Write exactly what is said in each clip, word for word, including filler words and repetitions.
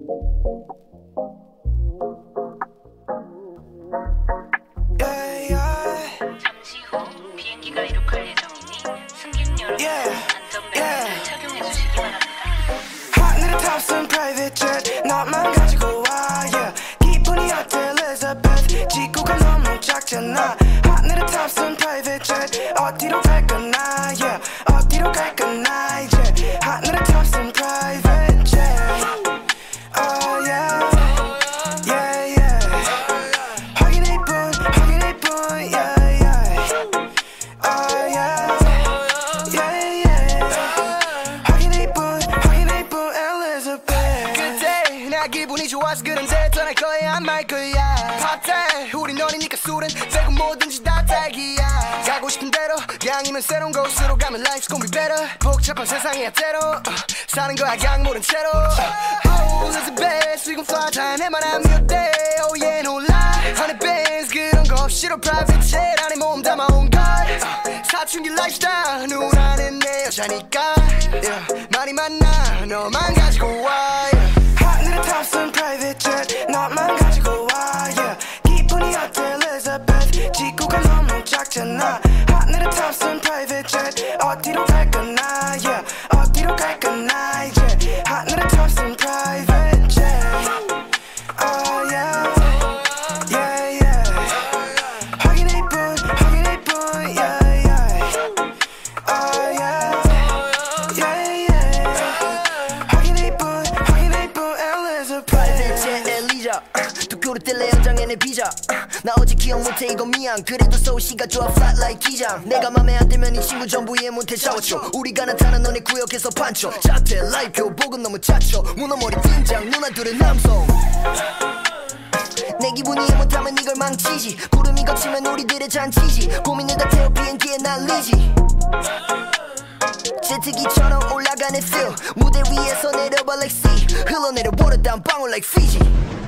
잠시 후 비행기가 이륙할 예정이니 승객 여러분 안전벨트를 착용해 주시기 바랍니다. 하늘을 탑승 private jet 너만 가지고 와 yeah. 기분이 어때 Elizabeth 지구가 너무 작잖아. 하늘을 탑승 private jet 어디로 갈까나 yeah. 어디로 갈까나 이제 하늘을 탑승 private jet oh yeah yeah yeah 확인해 본 확인해 본 yeah yeah oh yeah yeah yeah 확인해 본 확인해 본 Elizabeth 그때 나 기분이 좋아서 그런데 떠날 거야 안 말 거야 파티 우린 어리니까 술은 빼고 뭐든지 다 딸기야 가고 싶은 대로 양이면 새로운 곳으로 가면 life's gonna be better 복잡한 세상이야 때로 uh, 사는 거야 양 모른 채로 uh, oh Elizabeth we gon' fly 다 내말 안 미웠대 oh yeah no lie hundred bands 그런 거 없이로 private jet 안에 몸 담아온 걸 uh, 사춘기 lifestyle 눈 안에 내 여자니까 yeah, 많이 만나 너만 가지고 와 yeah. 하늘을 탑승 private jet 너만 가지고 와 yeah. 기분이 어때 Elizabeth 지구가 너무 작잖아. 하늘을 탑승 private jet 어디로 갈까나 yeah. 어디로 갈까나 이제 하늘을 탑승 private jet oh yeah yeah yeah 확인해 본 확인해 본 yeah yeah oh yeah yeah yeah 확인해 본 확인해 본 Elizabeth private jet 엘리자 두꺼울 때 내 연장에 비자 나 어제 기억 못해 이거 미안 그래도 서울시가 좋아 flat like 기장 내가 맘에 안 들면 이 친구 전부 이해 못해 샤워쳐 우리가 나타난 너네 구역에서 판쳐 자태 라이프 교복은 너무 차쳐 문어머리 팀장 누나 둘은 남성 내 기분이 이해 못하면 이걸 망치지 구름이 걷히면 우리들의 잔치지 고민을 다 태워 비행기에 날리지 제트기처럼 올라가는 feel 무대 위에서 내려봐 like sea 흘러내려 water down 방울 like Fiji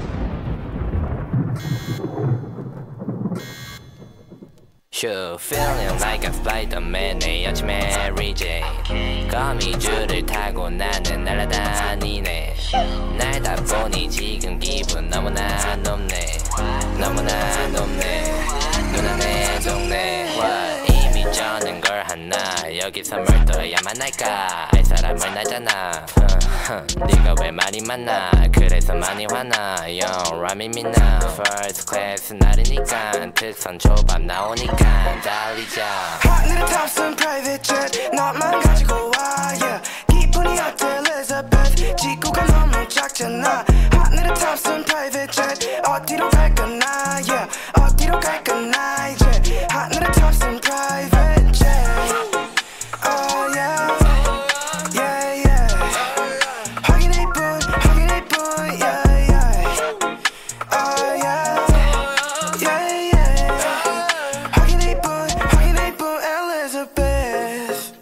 You feeling like a Spider-Man 내 여친 Mary Jane 거미줄을 타고 나는 날아다니네 날다 보니 지금 기분 너무나 높네 너무나 높네 누나 내 동네 What? 이미 저는 걸 하나 여기서 뭘 떠야만 할까 알 사람을 나잖아 네가 왜 많이 만나 그래서 많이 화나 Young 라미 민나 First class 날이니까 특선 초밥 나오니까 달리자 하늘을 탑승 private jet 너만 가지고 와 yeah. 기분이 어때 Elizabeth 지구가 너무 작잖아. 하늘을 탑승 private jet 어디로 갈까나 yeah. 어디로 갈까나 이제 하늘을 탑승 private jet oh yeah yeah yeah 확인해 본 확인해 본 yeah yeah oh yeah yeah yeah 확인해 본 확인해 본 Elizabeth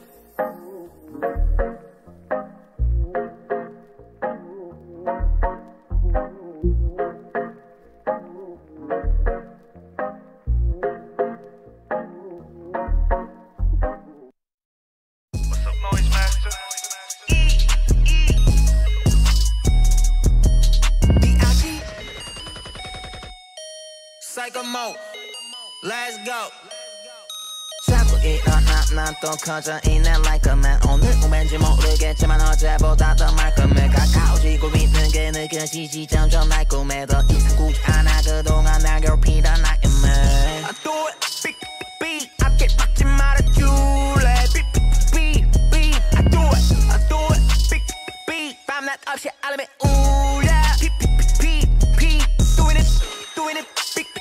Psycho mode, let's go. 자꾸 일어나 난 또 커져 있네 like a man. 오늘은 왠지 모르겠지만 어제보다 더 말끔해. 가까워지고 있는 게 느껴지지 점점 날 꿈에 더 이상 꾸지 않아 그동안 날 괴롭히던 nightmare. I do it, beat, beat, I get 받지 말아줄래. Beat, beat, beat, I do it, I do it, beat, beat. 밤낮 없이 알람이 울려. Beat, beat, beat, beat, doing it, doing it.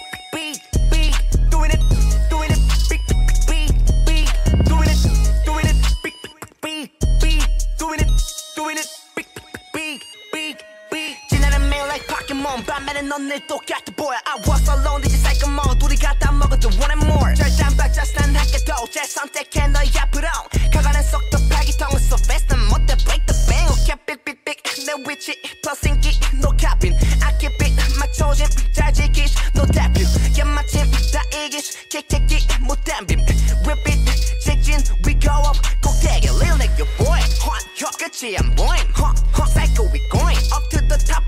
밤에는 넌 늘 똑같아 보여. I was alone 이제 psycho mode 둘이 갖다 먹어도 one and more. 절단 발자스 난 할게도 제 선택해 너희 앞으로 가가는 속도 팔기통은 so fast 난 못해 break the bank. Okay big big big 내 위치 plus 인기 no capping. I keep it 맞춰짐 잘 지키시 no debut. yeah 마침 다 이기시 킥킥킥 못 덤빔. Whip it 직진 we go up 꼭대기 lil nigga boy hot hot 끝이 안 보임. hot hot psycho we going up to the top inside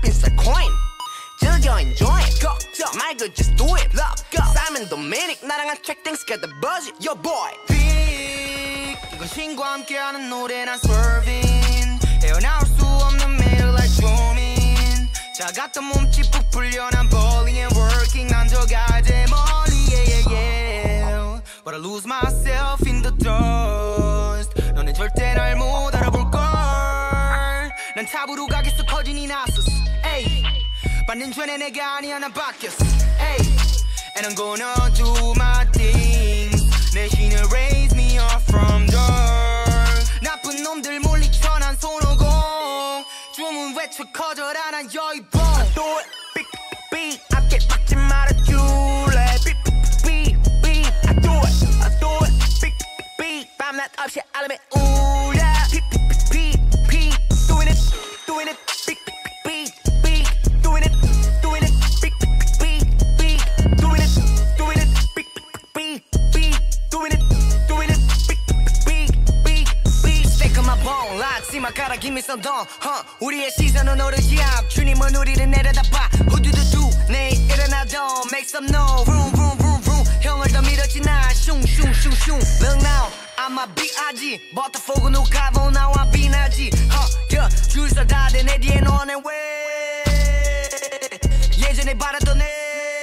point 즐겨 enjoy it 걱정 말고 just do it Love go Simon Dominic 나랑 한 track things get the budget Yo boy Big 이건 신과 함께하는 노래 난 swerving 헤어나올 수 없는 매일 like drumming 작았던 몸집 부풀려 난 bowling and working 난 더 가야 돼 멀리 yeah yeah yeah But I lose myself in the dust 너는 절대 날 못 알아볼걸 난 탑으로 가겠어 커진 이 나서스 에이 받는 전에 내가 아니야 난 바뀌었어 에이 And I'm gonna do my things 내 신을 raise me up from dirt 나쁜 놈들 물리쳐 난 손오공 주문 외쳐 커져라 난 여의봉 I do it big big big 앞에 박지 말아줄래 big big big I do it I do it big big 밤낮 없이 알람에 울려 big big big doing it doing it big big big doing it doing it big big big doing it doing it big big big doing it doing it big big big big stick on my bone like see my cara give me some dawn huh 우리의 시선은 오르지 앞 주님은 우리를 내려다봐 후두두두 내일 일어나도 make some noise vroom vroom vroom vroom 형을 더 밀었지 나 슝슝슝슝 Look now I'm a B.I.G 버터포그 누가 보 나와 비나지 huh yeah 줄 서다대 내 뒤에 너네 왜 예전에 바랐던 애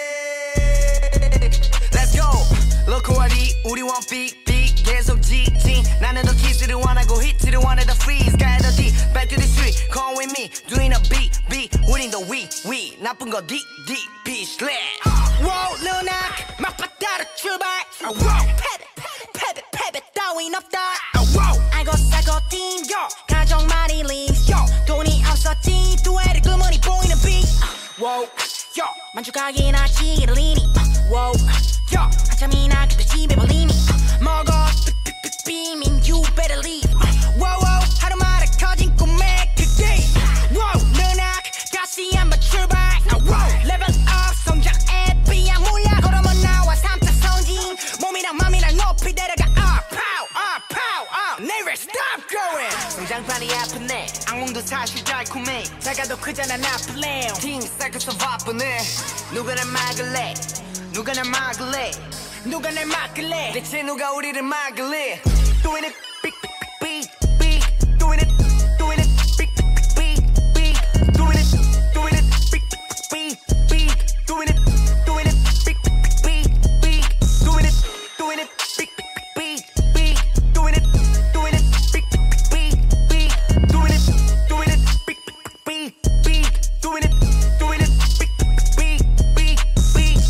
Let's go 로코하디 우리 one beat beat 계속 지진 나는 더 키스를 원하고 히트를 원해 더 freeze 가야 더 deep back to the street come with me doing a beat beat 우린 더 we we 나쁜 거 D D B slash Wow 누나 막바다로 출발 oh, wow. 패배 패배 패배 따윈 없다 oh, wow. 알고 살고 띵겨 가정 많이 링스 돈이 없었지 두 애를 그머니 보이는 비 wow. 만족하긴 하지 리니 wow. 한참이나 그때 집에 벌리니 먹어 비빔 you better leave wow, wow. 하루마다 커진 꿈의 그게 wow. 누나 다시 한번 출발 wow. level up 성장에 비야 몰라 걸어만 나와 삼타 성진 몸이랑 맘이랑 높이 데려가 up pow up pow up never stop growing 성장판이 아프네 악몽도 사실 달콤해 작아도 크잖아 나 플레임 팀 쌓여서 바쁘네 누가 날 막을래 누가 날 막을래 누가 날 막을래 대체 누가 우리를 막을래 Doing it big big big big Doing it doing it big big big Doing it doing it big big big Doing it doing it big big big Doing it doing it big big big Doing it doing it big big big Doing it doing it big big big Doing it doing it big big big big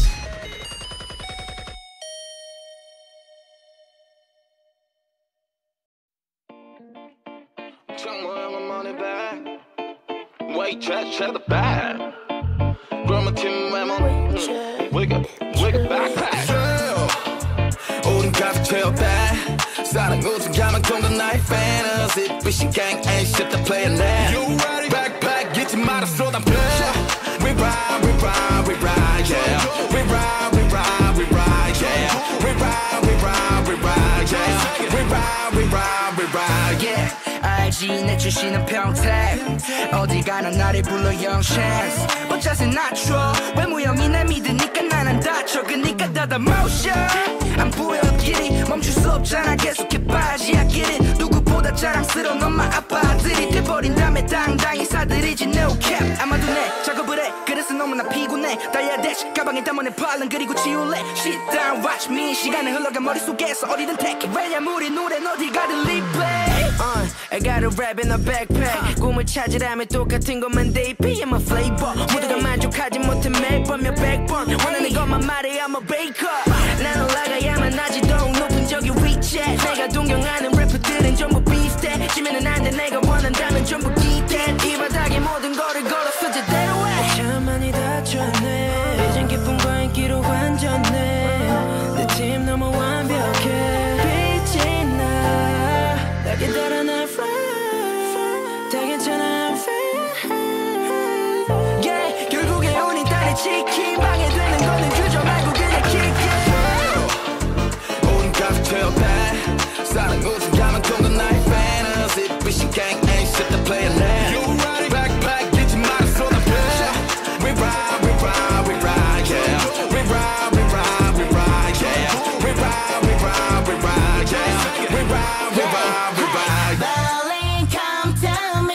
Wait, check, check the bag. Grandma Tim Lemon, wiggle, wiggle backpack. 우린 가득 채웠다. 사랑 웃음 가만 통과 나의 fantasy. Fishing gang ain't shit to play it now. You ready? Backpack, 잊지 마라, slow down, play. We ride, we ride, we ride, yeah. We ride, we ride, we ride, yeah. We ride, we ride, we ride, yeah. We ride, we ride, we ride, yeah. 알지 내 출신은 평택 어디 가나 나를 불러 young chance 뭐 자세 낮춰 외모형이 날 믿으니까 나는 다쳐 그니까 다다 motion 안 보여 길이 멈출 수 없잖아 계속해 빠지 I get it 누구보다 자랑스러운 엄마 아빠들이 돼버린 다음에 당당히 사들이지 no cap 아마도 내 작업을 해 그래서 너무나 피곤해 달려야 돼 가방에 담아낸 발른 그리고 치울래 Sit down watch me 시간은 흘러가 머릿속에서 어디든 take it 왜냐면 우리 노래는 어디 가든 replay uh, I got a rap in a backpack 꿈을 찾으라면 똑같은 것만 돼 be I'm a flavor 모두가 만족하지 못해 매번 몇백 번 원하는 것만 말해 I'm a baker 난 올라가야만 하지 더욱 높은 저기 위치에 내가 동경하는 래퍼들은 전부 비슷해 지면은 안돼 내가 원한다면 전부 기대 이 바닥에 모든 거를 걸었어 제대로 해 참 많이 다쳤네 이젠 기쁨과 인기로 완전해 내 팀 너무 완벽해 빛이 나 나게 달아 날 fly 다 괜찮아 I'm fine yeah 결국에 우린 딸의 치킨 방해되는 거는 규정 말고 그냥 kick it 우린 가득 채웠다 사랑 웃음 가만 통과 나의 fantasy Fishing gang ain't shit to play it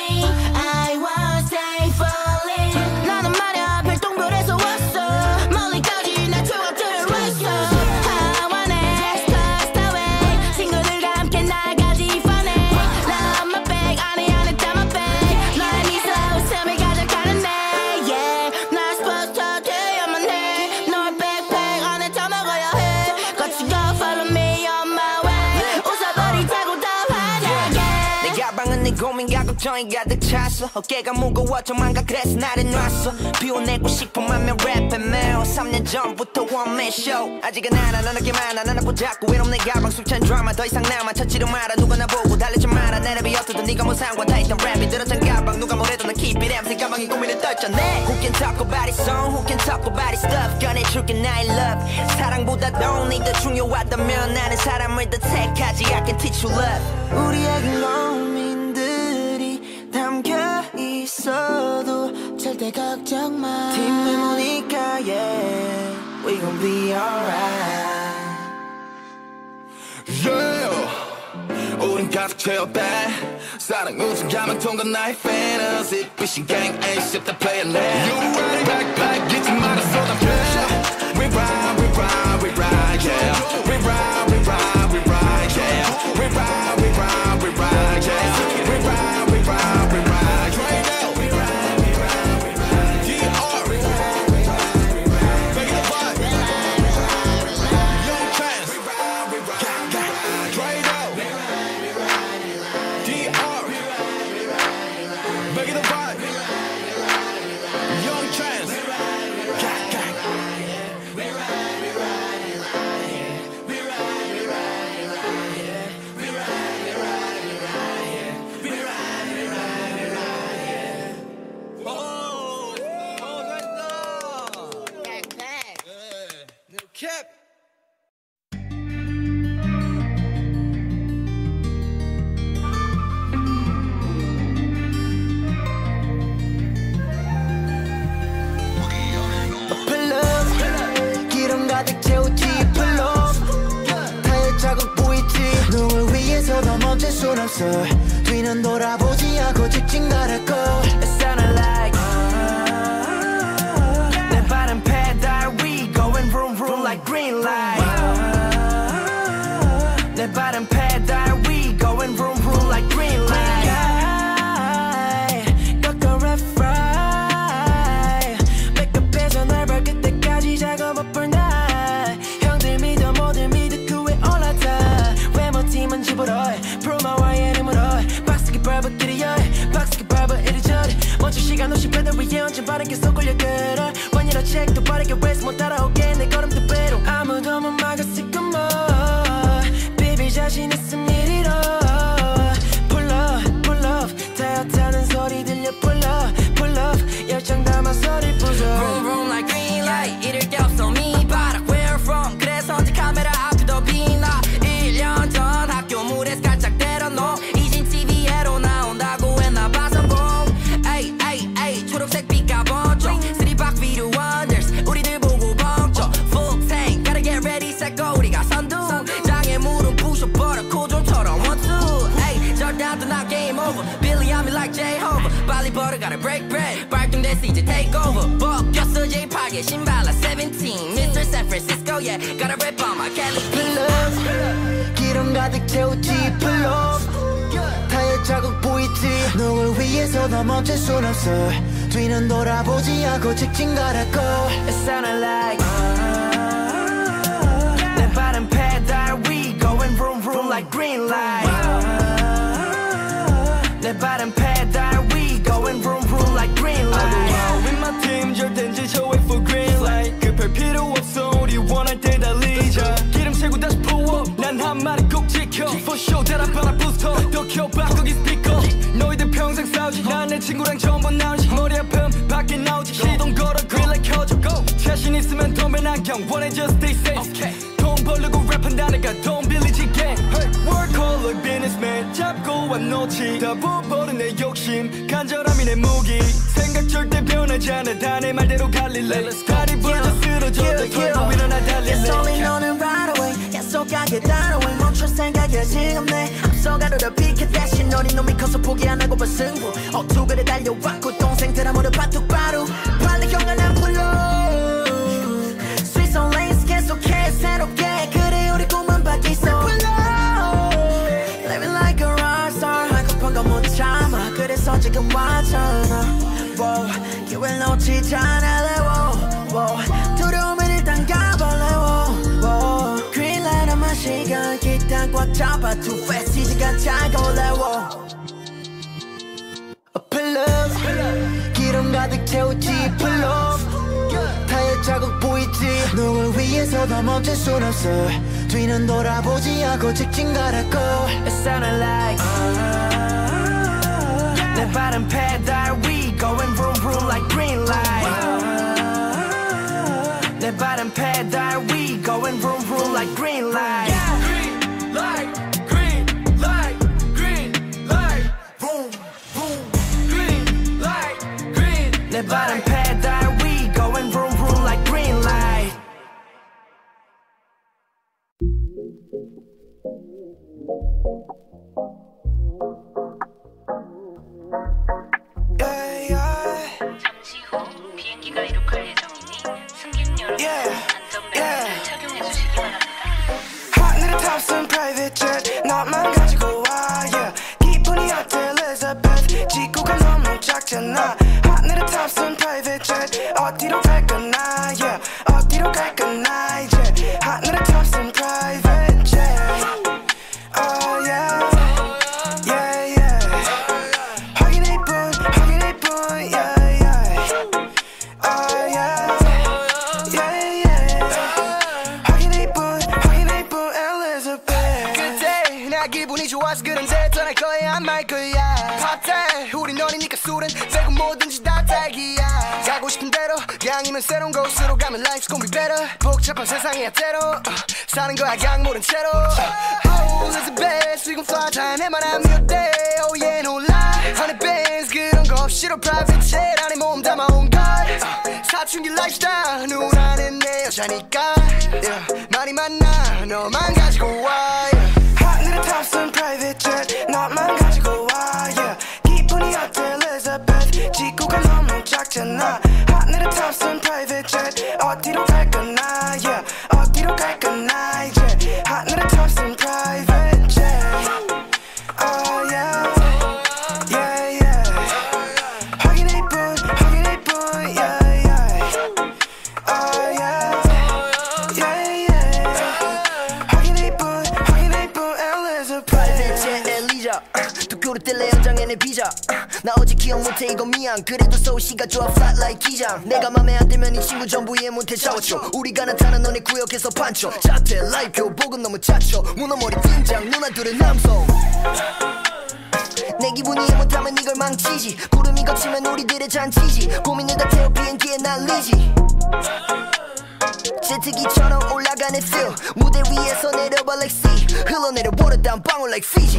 falling I won't stay falling 나는 말야 별똥별에서 왔어 멀리까지 날 추억들을 왔어 I wanna start start way 친구들과 함께 나가지 funny Love my bag 안에 안에 다 my bag 너의 미소 웃음을 가져가는 내 yeah 날 스포츠터 되어야만 해 너의 백팩 안에 다 먹어야 해 같이 go follow me on my way 웃어버리자고 더 화나게 내 가방은 네 고민과 걱정이 가득 찼어 어깨가 무거워 정만가 그래서 나를 놨어 비워내고 싶어만 면 랩에 매어 삼 년 전부터 원맨 쇼 아직은 알아 너 느낌 많아 난 아고 자꾸 외로운 내 가방 술찬 드라마 더 이상 남아 찾지도 마라 누가 나보고 달래지 마라 내 랩이 어떠든 네가 뭐 상관다했던 랩이 들었던 가방 누가 뭐래도 난 keep it empty 가방에 고민을 떨쳤네 Who can talk about it song Who can talk about it stuff 꺼내줄게 나의 love 사랑보다 돈이 더 중요하다면 나는 사람을 더 택하지 I can teach you love 우리에겐 고민들이 담겨 있어도 절대 걱정 마 팀의 모니까 yeah We gon' be alright Yeah 우린 가득 채웠다 사랑 웃음 가면 통과 나의 fantasy Fishing gang ain't shit to play it now You ready back back 잊지 마라 쏟아져 We ride we ride we ride yeah We ride we ride we ride yeah We ride we ride we ride yeah We ride we ride we ride Right now we ride we ride we ride D R we ride we ride we ride Make it a vibe Young Trance we ride we ride we ride Right now we ride we ride we ride D R we ride we ride we ride Make it a vibe Young Trance we ride we ride we ride We ride we ride we ride We ride we ride we ride We ride we ride we ride We ride we ride we ride Oh, oh, 됐다. 네, 캡. Pull up 기름 가득 채우지 Pull up 타의 자국 보이지 누굴 위해서 더 멈출 순 없어 뒤는 돌아보지 않고 직진 가라고 It sounded like 내 발은 페달 위 going vroom vroom like green light 내 발은 페달 위 going vroom vroom like green light 꺾어 refrain 메이크업해서 날 밝을 때까지 작업 up night 형들 믿어 모두 믿어 그 위에 올라타 외모팀은 집으로 프로마와의 이름으로 박스기 밟아끼리 박스기 밟아 이리저리 멈출 시간 없이 배달 위에 얹은 빠르게 쏘걸려 끌어 원이라 책도 빠르게 웨스 못 따라오게 내 걸음도 배로 아무도 못 막았을 것뭐 비빌 자신 있음 이리로 Pull up pull up 타요 타는 소리 들려 Pull up pull up 열정 담아 소리 부숴 Vroom vroom like green light 잃을 게 없어 me 봐라 where from 그래서 언제 카메라 앞에 더 빛나 일 년 전 학교 물에서 깔짝 때려놓 이젠 티비에로 나온다고 했나 봐 성공 에이 에이 에이 초록색 빛과 번쩍 쓰리박 video wonders 우리들 보고 벙쪄 full tank gotta get ready set go 우리가 선두 장애 물은 부셔버려 코존처럼 one two 에이 절대 안 나 game over Billy I'm like Jehovah 빨리 벌어 gotta break bread 발동됐어 이제 take over 벗겼어 제이팔계 신발라 seventeen Mister San Francisco yeah gotta rip on my Kelly Pull up 기름 가득 채우지 Pull up 타의 자국 보이지 누굴 위해서 더 멈출 순 없어 뒤는 돌아보지 않고 직진 가라고 It sounded like 내 발은 페달 위 going vroom vroom like green light 내 발은 페달 위 going vroom vroom like green light With my team 절대 지쳐 wait for green light 급할 필요 없어 우리 원할 때 달리자 기름 채고 다시 pull up 난 한 마리 꼭 지켜 For sure 대답하라 부스터 더 켜 바꾸기 스피커 너희들 평생 싸우지 난 내 친구랑 처음 본 나오지 머리 아픔 밖에 나오지 시동 걸어 그릴라 켜줘 go 자신 있으면 덤벨 안경 원해 just stay safe okay. 돈 벌려고 랩한다니까 돈 빌리지 gang hey. Work hard like businessman 잡고 안 놓지 다 부어버린 내 욕심 간절함이 내 무기 생각 절대 변하지 않아 다 내 말대로 갈릴래 다리 부러져 쓰러져 내 걸고 일어나 달릴래 It's only 너는 right away Yes 맘속하게 따라와 멈출 생각이 지금 내 앞서가려다 비켜 대신 어린 놈이 커서 포기 안 하고 봐 승부 어투그래 달려왔고 동생들 아무도 바둑바루 빨리 경관 안 불러 Sweet on lanes 계속해 새롭게 그래 우리 꿈은 바뀌어 Living like a rockstar 하고픈 건 못 참아 그래서 지금 왔잖아 wow, 기회를 놓치지 않을래 wow, 두려움은 일단 가볼래 wow, Green light 한 시간 기타 꽉 잡아 Too fast 이지가 잘 걸래 Pull up 기름 가득 채우지 Pull up 타이어 자국 보이지 누굴 위해서도 멈출 순 없어 뒤는 돌아보지 않고 직진 가라고 It sounded like 내 발은 페달 위 Going vroom vroom like green light 내 발은 페달 위 Going vroom vroom like green light Green light green light green light Vroom vroom green light green 내 발은 페달 위 Going vroom vroom like green light 잠시 후 비행기가 이륙할 예정이니 승객 여러분 안전벨트를 착용해 주시기 바랍니다. 하늘에 탑승 private jet 너만 가지고 와 yeah. 기분이 어때 Elizabeth 지구가 너무 작잖아 하늘에 탑승 private jet 어디로 갈 거나 yeah. 어디로 갈 거나 이제 하늘에 탑승 private jet oh yeah yeah yeah 확인해 본 확인해 본 yeah yeah oh yeah yeah yeah 확인해 본 확인해 본 Elizabeth 그때 나 기분이 좋아서 그런데 떠날 거야 안 말 거야 팝타임 우린 어리니까 술은 빼고 뭐든지 다 딸기야 가고 싶은 대로 양이면 새로운 곳으로 가면 life's gonna be better 복잡한 세상이야 때로 uh, 사는 거야 강 모른 채로 uh, Oh Elizabeth we gon' fly time 내 말 안 믿어도 돼 Oh yeah no lie Honey bands 그런 거 없이로 private jet 안에 몸 담아온 것 uh, 사춘기 lifestyle 누나는 내 여자니까 yeah. 많이 만나 너만 가지고 와 yeah. 하늘에 탑승 private jet 너만 가지고 와 yeah. 기분이 어때 Elizabeth 지구가 너무 작잖아 하늘에 탑승 private jet 어디로 갈 거나 yeah. 어디로 갈 거나 이제 하늘에 탑승 private jet oh yeah yeah yeah 확인해 본 확인해 본 yeah yeah oh yeah yeah yeah 확인해 본 확인해 본 Elizabeth 제 엘리자 도쿄로 뜰래 연장에 내 비자 나 어제 기억 못해 이거 미안 그래도 서울시가 좋아 flat like 기장 내가 맘에 안 들면 이 친구 전부 이해 못해 샤워쳐 우리가 나타난 너네 구역에서 판쳐 자퇴 라이프 교복은 너무 차쳐 문어머리 팀장 누나들은 남성 내 기분이 이해 못하면 이걸 망치지 구름이 걷히면 우리들의 잔치지 고민을 다 태워 비행기에 날리지 제트기처럼 올라가는 feel 무대 위에서 내려봐 like sea 흘러내려 water down 방울 like Fiji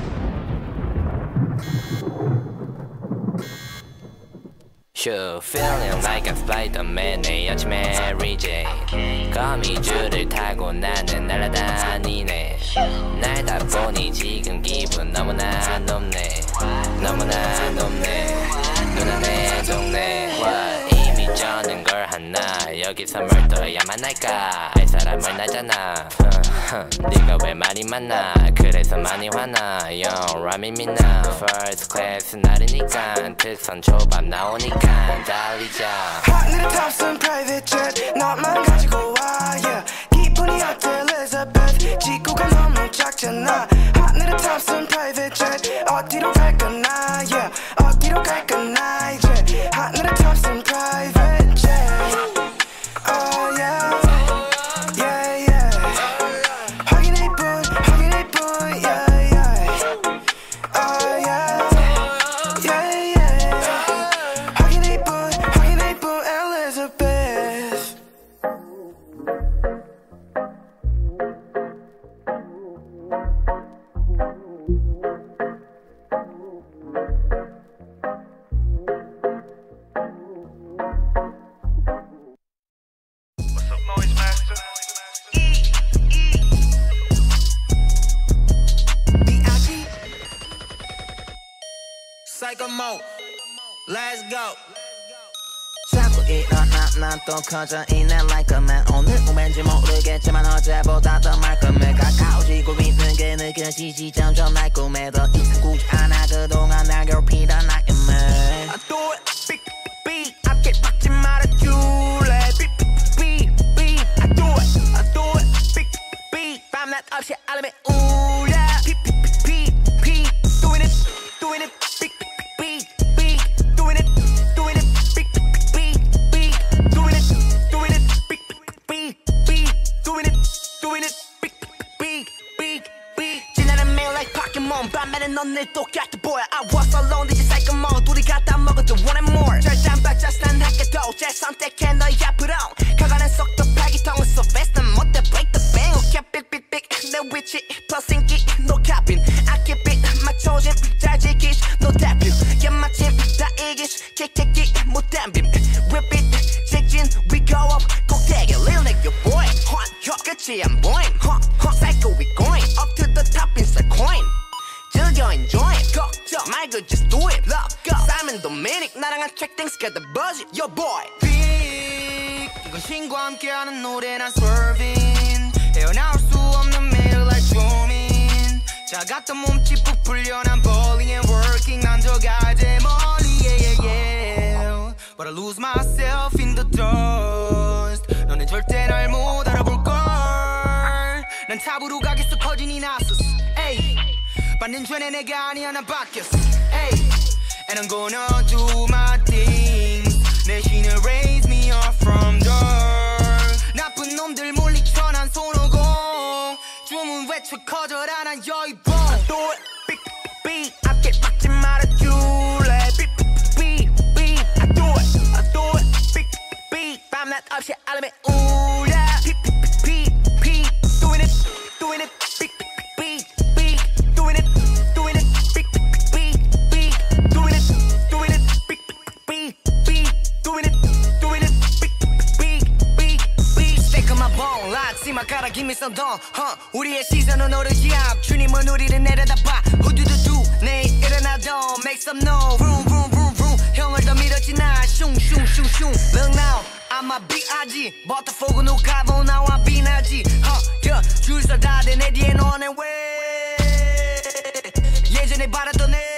Sure feeling like a Spider-Man 내 아침 Mary Jane 거미줄을 타고 나는 날아다니네 날다 보니 지금 기분 너무나 높네 너무나 높네 누나 내 동네 와 이미 저는 걸 하나 여기서 뭘 떠야만 할까 알 사람을 나잖아 네가 왜 말이 많아 그래서 많이 화나 Yo 라미 민나 First class 날이니까 특선 초밥 나오니까 달리자 하늘에 탑승 private jet 너만 가지고 와 yeah. 기분이 어때 Elizabeth 지구가 너무 작잖아 하늘에 탑승 private jet 어디로 갈 거나 yeah. 어디로 갈 거나 이제 하늘에 탑승 private jet oh yeah yeah yeah 확인해 본 확인해 본 yeah yeah oh yeah yeah yeah 확인해 본 확인해 본 Elizabeth Let's go. 자꾸 일어나 난 또 커져 있네 like a man 오늘은 왠지 모르겠지만 어제보다 더 말끔해 가까워지고 있는 게 느껴지지 점점 날 꿈에 더 이상 굳이 않아 그동안 날 괴롭히던 nightmare I do it big beat 앞길 박지 말아줄래 big beat beat I do it I do it big beat 밤낮 없이 알람에 울려 beat beat beat beat doing it doing it big beat beat doing it doing it big beat beat doing it doing it big beat beat doing it doing it big beat beat beat 지나는 매일 like Pokemon 밤에는 넌 늘 똑같아 보여 I was alone this is like a mall 둘이 갖다 먹어도 one and more 절단 받자스 난 할게도 잘 선택해 너희 앞으로 가가는 속도 파기통은 so fast 난 못해 break the bank okay big big big 내 위치 plus 인기 no capping I keep it 맞춰진 잘 지키시 no debut yeah 마침 다 이기시 kick kick kick 못 덤빔 whip it 직진 we go up 꼭대기 lil nigga boy hot hot 끝이 안 보임 hot hot cycle we going up to the top inside coin 즐겨 enjoy 걱정 말고 just do it lock up Simon Dominic 나랑 한 track things get the budget your boy Big 이건 신과 함께하는 노래 난 swerving 헤어나올 수 없는 매일 like zooming 작았던 몸집 부풀려 난 bowling and working 난 저 가제 멀리 yeah yeah yeah But I lose myself in the dust 너는 절대 날 못 알아볼걸 난 탑으로 가겠어 커진 이 나서스 에이 받는 전에 내가 아니야 난 바뀌었어 에이 And I'm gonna do my things 내신을 raise me up from dirt 나쁜 놈들 물리쳐 난 손오공 주문 외쳐 커져라 난 여의봉 I do it big beat 앞길 박지 말아줄래 big beat beat I do it I do it big beat 밤낮 없이 알람에 울려 beat beat beat beat doing it doing it big beat beat doing it doing it big beat beat doing it doing it big beat beat doing it doing it big beat beat beat stick on my bone lock see my cara give me some dawn huh 우리의 시선은 오르지 않 주님은 우리를 내려다봐 후두두두 내일 일어나도 make some noise vroom vroom vroom vroom 형을 더 밀었지 나 슝슝슝슝 Look now I'm a big 아지 버터포그 누가보 나와 비나지 huh 줄 서다대 내 뒤에 너네 왜 예전에 바랐던 애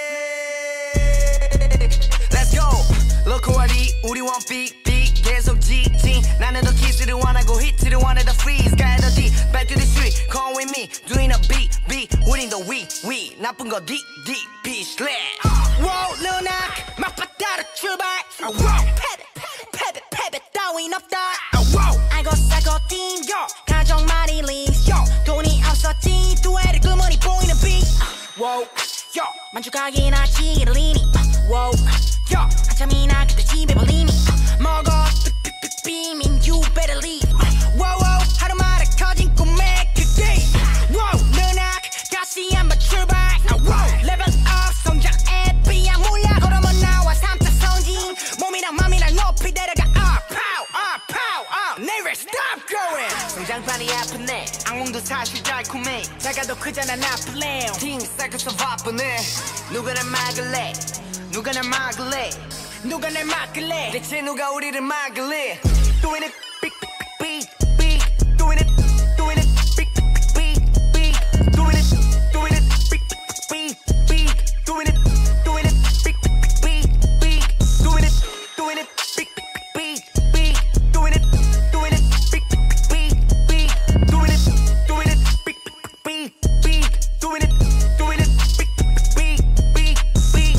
Let's go 로컬리 우리 one big big 계속 직진 나는 더 키스를 원하고 히트를 원해 더 freeze 가야 더 deep back to the street come with me doing a beat beat 우린 더 we we 나쁜 거 D D P slash Whoa 누나 막바다로 출발 Whoa 패배 패배 패배 따윈 없다 알고 살고 뛴겨 가정만이 리스 돈이 없었지 두애를 그머니 보이는 beat Whoa 요 만족하긴 하지 리니 Whoa 요 한참이나 그때 집에 벌리니 먹어 비민 you better leave Whoa whoa 하루마다 커진 꿈의 그게 Whoa 누나 다시 한번 출발 Level up 성장에 비야 몰라 걸으면 나와 삼차 성진 몸이랑 맘이랑 높이 데려가 up pow up pow up never stop growing 성장판이 아프네 악몽도 사실 달콤해 작아도 크잖아 나 플레임 팀 사이클서 바쁘네 누가 날 막을래 누가 날 막을래 누가 날 막을래 대체 누가 우리를 막을래 Doing it big big big doing it doing it big big big doing it doing it big big big doing it doing it big big big doing it doing it big big big doing it doing it big big big doing it doing it big big big doing it doing it big big big big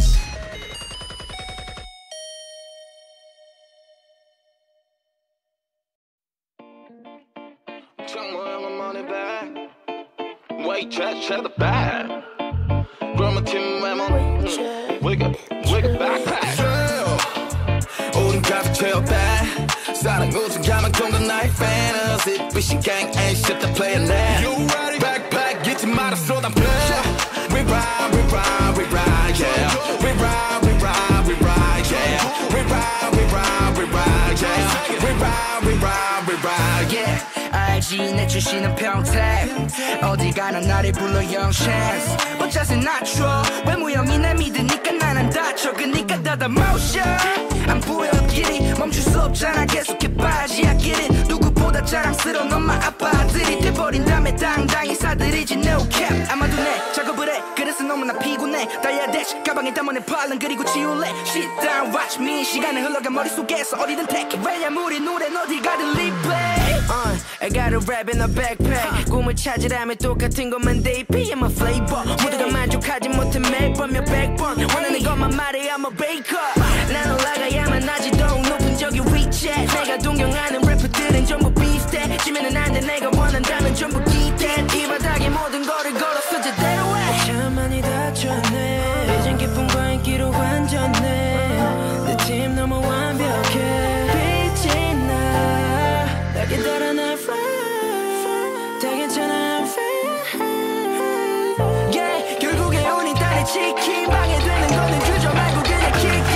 Wait, check, check the bag. Grab my team, I'm on. Wiggle, wiggle backpack. Yeah. 우린 카페 채웠다. 사랑 우승 가면 동전 나의 fantasy. Fishing gang ain't shit to play in there. You ready? Backpack, 잊지 마라, slow down, play. We ride, we ride, we ride, yeah. We ride, we ride, we ride, yeah. We ride, we ride, we ride, yeah. We ride, we ride, we ride, yeah. 알지 내 출신은 평택 어디 가나 나를 불러 young chance 어차피 낮춰 외모형이 날 믿으니까 나는 다쳐 그니까 더 another motion 안 보여 길이 멈출 수 없잖아 계속해 빠지 I get it 누구보다 자랑스러운 엄마 아빠들이 돼버린다며 당당히 사들이지 no cap 아마도 내 작업을 해 그래서 너무나 피곤해 달려야 돼 가방에 담아내 발른 그리고 지울래 Sit down watch me 시간은 흘러가 머릿속에서 어디든 take it 왜냐면 우리 노래는 어디 가든 replay uh, I got a rap in a backpack 꿈을 찾으라면 똑같은 것만 돼 P M a flavor 모두가 만족하지 못해 매번 몇백 번 원하는 것만 말해 I'm a baker 난 올라가야만 하지 더욱 높은 저기 위치에 내가 동경하는 래퍼들은 전부 비슷해 지면은 안 돼 내가 원한다면 전부 기대 이 바닥에 모든 거를 걸었어 제대로 해 참 많이 다쳤네 이젠 기쁨과 인기로 완전해 내 팀 너무 완벽해 빛이 나 나게 달아나 fly 다 괜찮아 fly yeah 결국에 운이 딸의 치킨 방해되는 거는 주저 말고 그냥 kick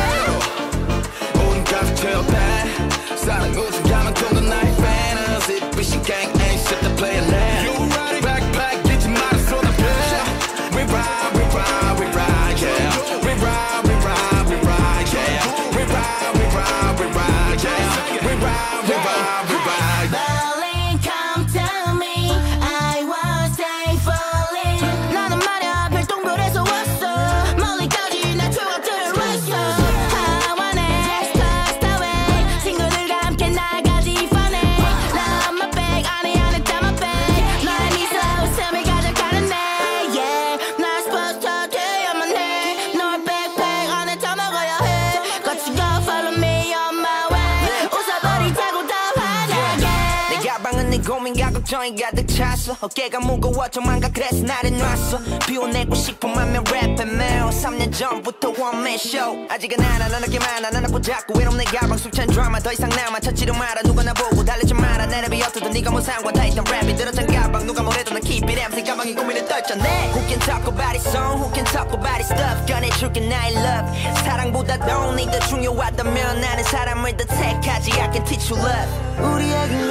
it 우린 가득 채웠다 사랑 웃음 가면 통은 나의 fantasy 빛이 gang ain't shit to play it now You ride it backpack 잊지 마라 쏟아져 We ride we ride we ride yeah We ride we ride we ride yeah We ride we ride we ride yeah We ride we ride we ride Darling come tell me I was stay falling 나는 말야 별똥별에서 왔어 멀리까지 나 추억들을 왔어 I wanna start the way 친구들과 함께 나가지 funny 나 on my back 안에 안에 다 my bag 너의 미소 웃음을 가져가는 내 yeah 날 스포츠터 되어야만 해 너의 백팩 안에 다 먹어야 해 같이 go follow me on my way 웃어버리자고 더 화나게 내 가방은 내 고민과 걱정이 가득 찼어 어깨가 무거워 조만간 그래서 나를 놨어 비워내고 싶어만 면 랩에 매워 삼 년 전부터 원맨 쇼 아직은 알아 넌 어깨 많아 넌 없고 자꾸 외로운 내 가방 숙찬 드라마 더 이상 나만 찾지를 마라 누가 나보고 달래지 마라 내 랩이 어떠든 네가 뭐 상관 다 있던 랩이 들었던 가방 누가 뭐래도 난 keep it empty 가방이 고민을 떨쳤네 Who can talk about it song Who can talk about it stuff 꺼내줄게 나의 love 사랑보다 돈이 더 중요하다면 나는 사람을 더 택하지 I can teach you love 우리에겐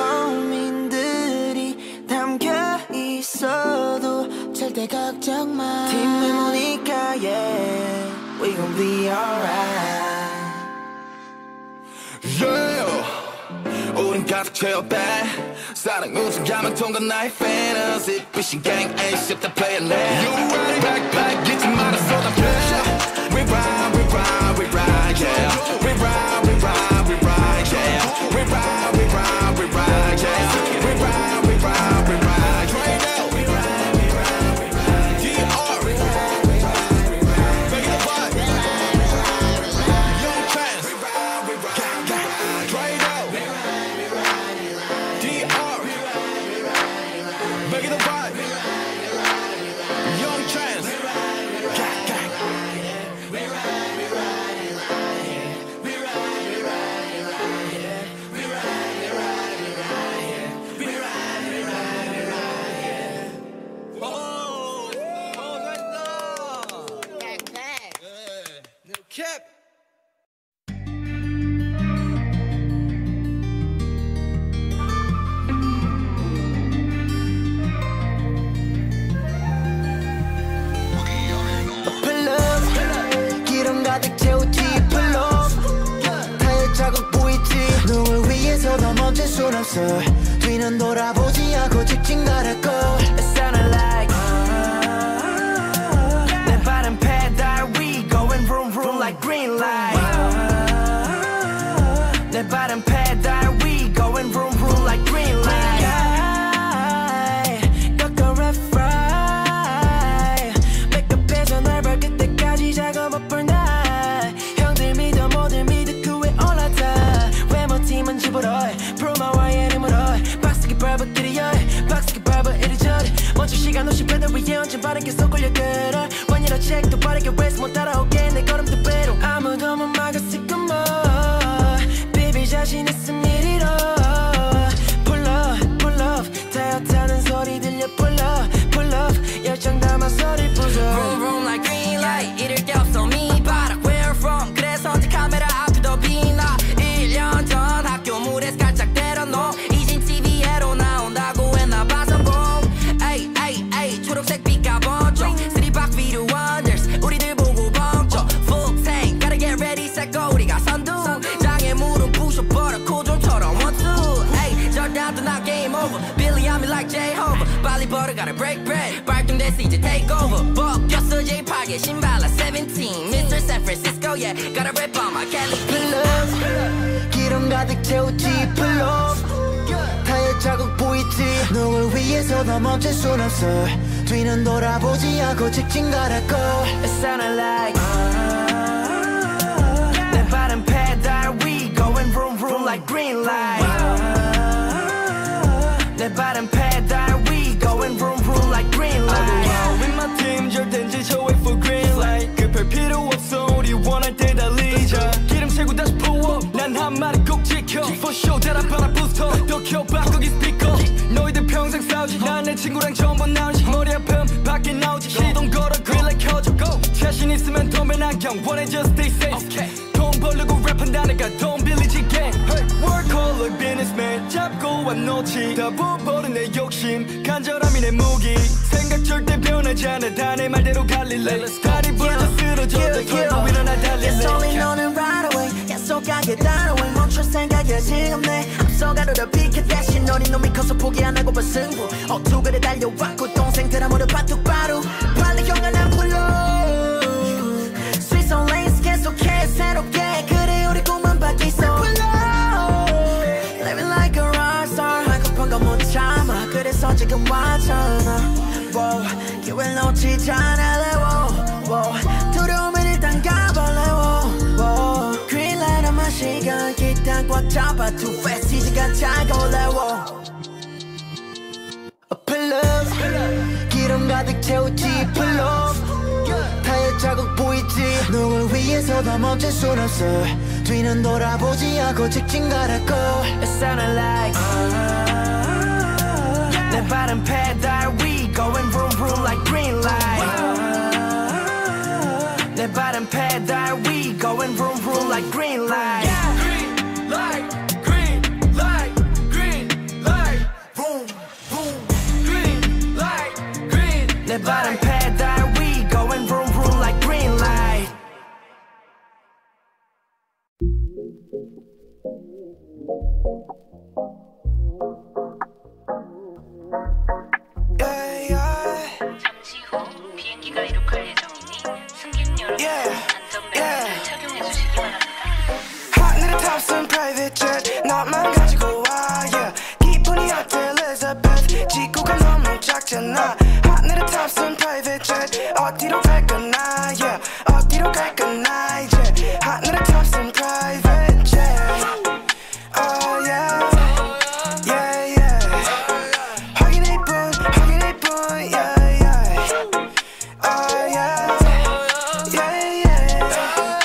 고민들이 담겨 있어도 절대 걱정 마 팀 메모니까 yeah We gon' be alright Yeah 우린 가득 채웠다 사랑 웃음 가면 통건 나의 fantasy 빛이 gang ain't shit to play it now You ride it backpack 잊지 마라 쏟아져 We ride we ride we ride yeah We ride we ride we ride yeah We ride we ride we ride yeah We ride we ride we ride yeah We ride we ride we ride D R We ride we ride we ride Make it a vibe Young Trans We ride we ride we ride Drano D R Make it a vibe Young Trans Gang gang Cap 기름 가득 채우지 풀로 타이어 자국 보이지 누굴 위해서도 멈출 순 없어 뒤는 돌아보지 않고 직진 가라고 It sounded like 내 발은 페달 위 going vroom vroom like green light 내 발은 페달 위 going vroom vroom like green light 꺾어 left right 백업해서 날 밝을 때까지 작업 up 형들 믿어 모두 믿어 그 위에 올라타 외모팀은 집으로 프로마와의 이름으로 박스기 밟아들이여 박스기 밟아 이리저리 멈출 시간 없이 배달 위에 얹은 빠르게 속 올려 끌어 원이라 책도 빠르게 왜서 못 따라오게 내 걸음도 배로 아무도 못 막았을 것뭐 비비 자신 있음 이리로 Pull up pull up 타이어 타는 소리 들려 Pull up pull up 열정 담아 소리 부숴 Vroom vroom like green light 이럴 게 없어 me 봐라 where from 그래서 언제 카메라 앞에 더 비나 일 년 전 학교 물에서 깔짝 때려놓 이젠 티비에로 나온다고 했나 봐 성공 에이 에이 에이 초록색 빛과 번쩍 쓰리박 비루 wonders 우리들 보고 벙쪄 full tank gotta get 모두 gotta break bread 발동됐어 이제 take over 벗겼어 J-팝의 신발라 seventeen Mister San Francisco yeah gotta rip on my Cali Pull up 기름 가득 채웠지 Pull up 타의 자국 보이지 누굴 위해서 더 멈출 순 없어 뒤는 돌아보지 않고 직진 가라고 It sounded like 내 발은 페달 위 going vroom vroom like green light 내 발은 페달 위 going vroom vroom like green light With my team 절대 지쳐 wait for green light 급할 필요 없어 우리 원할 때 달리자 기름 채고 다시 pull up 난 한 마리 꼭 지켜 For sure 대답하라 부스터 더 켜봐 거기 스피커 너희들 평생 싸우지 난 내 친구랑 처음 본 나오지 머리 아픔 밖에 나오지 시동 걸어 그릴라 켜줘 go 자신 있으면 덤에 안경 원해 just stay safe okay. 돈 벌려고 랩한다니까 돈 빌리지 gang hey. Work hard like businessman 잡고 안 놓지 다 부어버린 내 욕심 간절함이 내 무기 생각 절대 변하지 않아 다 내 말대로 갈릴래 다리 벌려 쓰러져 더 일어나 달릴래 It's only 너는 right away 약속하게 따라와 멈출 생각이 지금 내 앞서가려다 비켜 다시 너니 놈이 커서 포기 안 하고 봐 승부 억투그를 달려왔고 동생들 아무도 바둑바루 빨리 형은 안 불러 Sweet on lanes 계속해 새롭게 그래 우리 꿈은 바뀌어 Living like a rockstar 하고픈 건 못 참아 그래서 지금 왔잖아 wow, 기회를 놓치지 않을래 wow, 두려움은 일단 가볼래 wow, Green light on my 시간 기타 꽉 잡아 Too fast 시지가 차가울래 Pull up 기름 가득 채웠지 Pull up 타의 자국 보이지 누굴 위해서 더 멈출 순 없어 뒤는 돌아보지 않고 직진 가라고 It sounded like 내 발은 페달 위 going vroom vroom like green light 내 발은 페달 위 going vroom vroom like green light Green light green light green light vroom vroom green light green 내 발은 페달 위 going vroom vroom like green light 잠시 후 비행기가 이륙할 예정이니 승객 여러분 안전벨트를 착용해 주시기 바랍니다. 하늘에 탑승 private jet 너만 가지고 와 yeah. 기분이 어때 Elizabeth 지구가 너무 작잖아 하늘에 탑승 private jet 어디로 갈 거나 yeah. 어디로 갈 거나 이제 하늘에 탑승 private jet oh yeah yeah yeah 확인해 본 확인해 본 yeah yeah oh yeah yeah yeah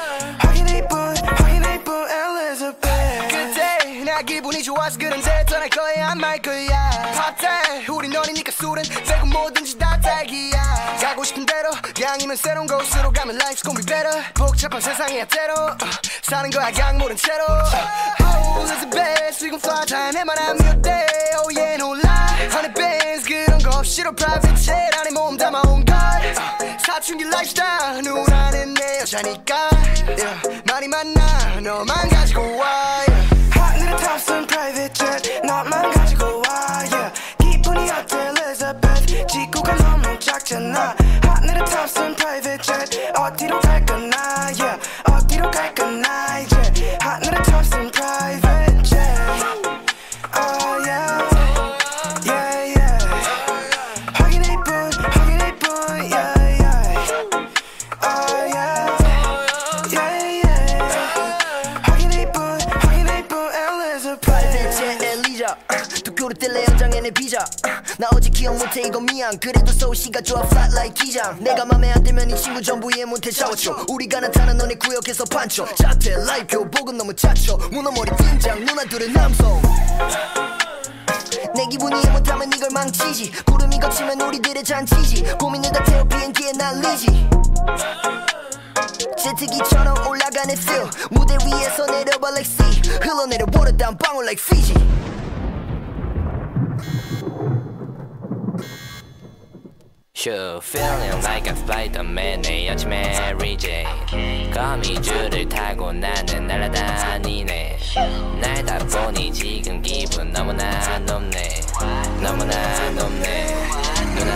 확인해 본 확인해 본 Elizabeth 그때 나 기분이 좋아서 그런데 떠날 거야 안 말 거야 팝타임 우리 너니니까 술은 빼고 뭐든지 다 딸기야 가고 싶은 대로 양이면 새로운 곳으로 가면 life's gonna be better 복잡한 세상이야 때로 uh, 사는 거야 강 모른 채로 uh, Oh Elizabeth we gon' fly time 내 말 안 믿대 Oh yeah no lie Honey bands 그런 거 없이로 private jet 안에 몸 담아온 것 uh, 사춘기 lifestyle 눈 안에 내 여자니까 yeah, 많이 만나 너만 가지고 와 yeah. 하늘에 탑승 private jet 너만 가지고 와 yeah. 기분이 어때 Elizabeth 지구가 너무 작잖아 하늘에 탑승 private jet 어디로 갈 거나 yeah. 어디로 갈 거나 이제 하늘에 탑승 private jet oh yeah yeah yeah 확인해 본 확인해 본 yeah yeah oh yeah yeah yeah 확인해 본 확인해 본 Elizabeth 엘리자 도쿄로 뜰래 연장에 내 비자 나 어제 기억 못해 이거 미안 그래도 서울시가 좋아 flat like 기장 내가 맘에 안 들면 이 친구 전부 이해 못해 샤워쳐 우리가 나타난 너네 구역에서 판쳐 자퇴 라이프 교복은 너무 차쳐 문어머리 팀장 누나들은 남성 내 기분이 이해 못하면 이걸 망치지 구름이 걷히면 우리들의 잔치지 고민을 다 태워 비행기에 날리지 제트기처럼 올라가는 feel 무대 위에서 내려봐 like sea 흘러내려 water down 방울 like Fiji Sure feeling like a Spider-Man 내 아침 Mary Jane 거미줄을 타고 나는 날아다니네 날다 보니 지금 기분 너무나 높네 너무나 높네